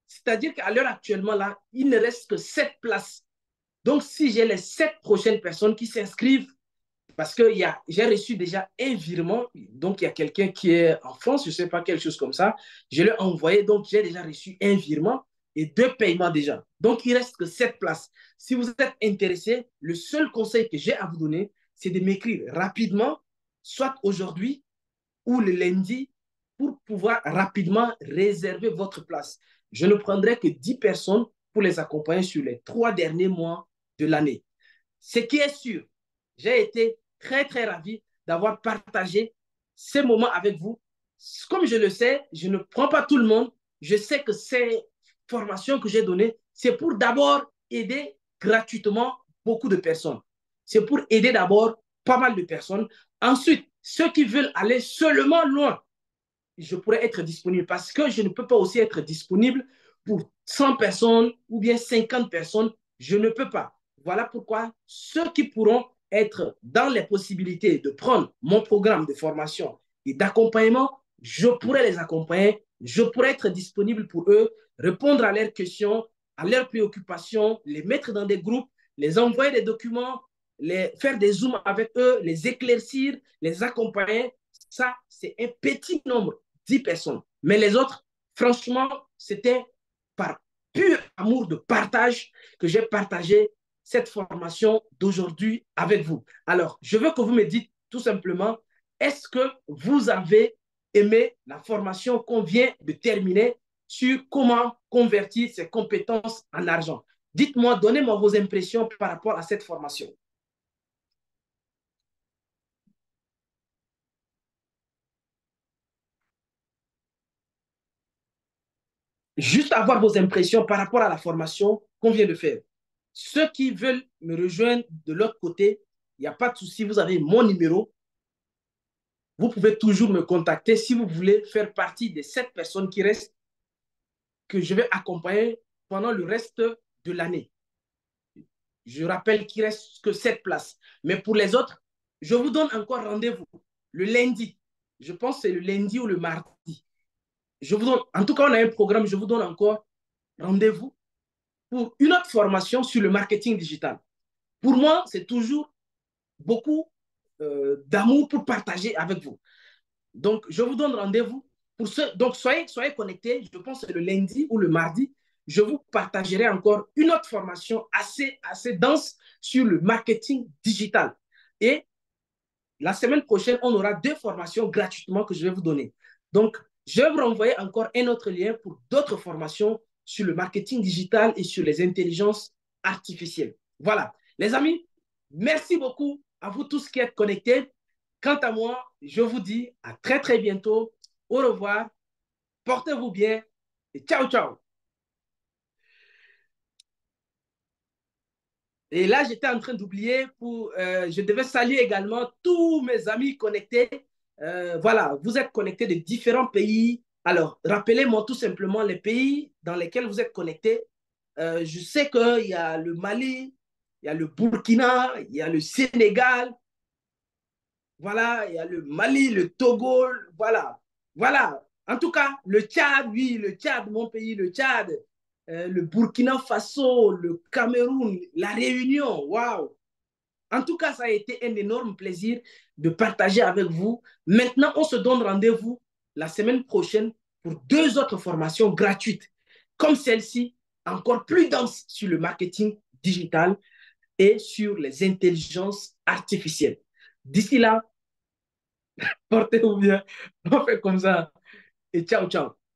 C'est-à-dire qu'à l'heure actuellement, là, il ne reste que 7 places. Donc, si j'ai les 7 prochaines personnes qui s'inscrivent, parce que j'ai reçu déjà un virement, donc il y a quelqu'un qui est en France, je ne sais pas, quelque chose comme ça, je l'ai envoyé, donc j'ai déjà reçu un virement et 2 paiements déjà. Donc, il ne reste que 7 places. Si vous êtes intéressé, le seul conseil que j'ai à vous donner, c'est de m'écrire rapidement, soit aujourd'hui ou le lundi, pour pouvoir rapidement réserver votre place. Je ne prendrai que 10 personnes pour les accompagner sur les 3 derniers mois de l'année. Ce qui est sûr, j'ai été très, très ravi d'avoir partagé ces moments avec vous. Comme je le sais, je ne prends pas tout le monde. Je sais que ces formations que j'ai données, c'est pour d'abord aider gratuitement beaucoup de personnes. C'est pour aider d'abord pas mal de personnes. Ensuite, ceux qui veulent aller seulement loin, je pourrais être disponible parce que je ne peux pas aussi être disponible pour 100 personnes ou bien 50 personnes. Je ne peux pas. Voilà pourquoi ceux qui pourront être dans les possibilités de prendre mon programme de formation et d'accompagnement, je pourrais les accompagner, je pourrais être disponible pour eux, répondre à leurs questions, à leurs préoccupations, les mettre dans des groupes, les envoyer des documents, faire des zooms avec eux, les éclaircir, les accompagner. Ça, c'est un petit nombre, 10 personnes. Mais les autres, franchement, c'était par pur amour de partage que j'ai partagé cette formation d'aujourd'hui avec vous. Alors, je veux que vous me dites tout simplement, est-ce que vous avez aimé la formation qu'on vient de terminer sur comment convertir ses compétences en argent? Dites-moi, donnez-moi vos impressions par rapport à cette formation. Juste avoir vos impressions par rapport à la formation qu'on vient de faire. Ceux qui veulent me rejoindre de l'autre côté, il n'y a pas de souci, vous avez mon numéro. Vous pouvez toujours me contacter si vous voulez faire partie des 7 personnes qui restent, que je vais accompagner pendant le reste de l'année. Je rappelle qu'il ne reste que 7 places. Mais pour les autres, je vous donne encore rendez-vous le lundi. Je pense que c'est le lundi ou le mardi. Je vous donne, en tout cas, on a un programme, je vous donne encore rendez-vous pour une autre formation sur le marketing digital. Pour moi, c'est toujours beaucoup d'amour pour partager avec vous. Donc, je vous donne rendez-vous pour ce. Donc, soyez connectés. Je pense que le lundi ou le mardi, je vous partagerai encore une autre formation assez dense sur le marketing digital. Et la semaine prochaine, on aura 2 formations gratuitement que je vais vous donner. Donc, je vais vous renvoyer encore un autre lien pour d'autres formations sur le marketing digital et sur les intelligences artificielles. Voilà. Les amis, merci beaucoup à vous tous qui êtes connectés. Quant à moi, je vous dis à très, très bientôt. Au revoir. Portez-vous bien et ciao, ciao. Et là, j'étais en train d'oublier je devais saluer également tous mes amis connectés. Voilà, vous êtes connectés de différents pays. Alors, rappelez-moi tout simplement les pays dans lesquels vous êtes connectés. Je sais qu'il y a le Mali, il y a le Burkina, il y a le Sénégal, voilà, il y a le Mali, le Togo, voilà, voilà. En tout cas, le Tchad, oui, le Tchad, mon pays, le Tchad, le Burkina Faso, le Cameroun, la Réunion, waouh. En tout cas, ça a été un énorme plaisir de partager avec vous. Maintenant, on se donne rendez-vous la semaine prochaine pour 2 autres formations gratuites, comme celle-ci, encore plus dense sur le marketing digital et sur les intelligences artificielles. D'ici là, portez-vous bien. On fait comme ça. Et ciao, ciao.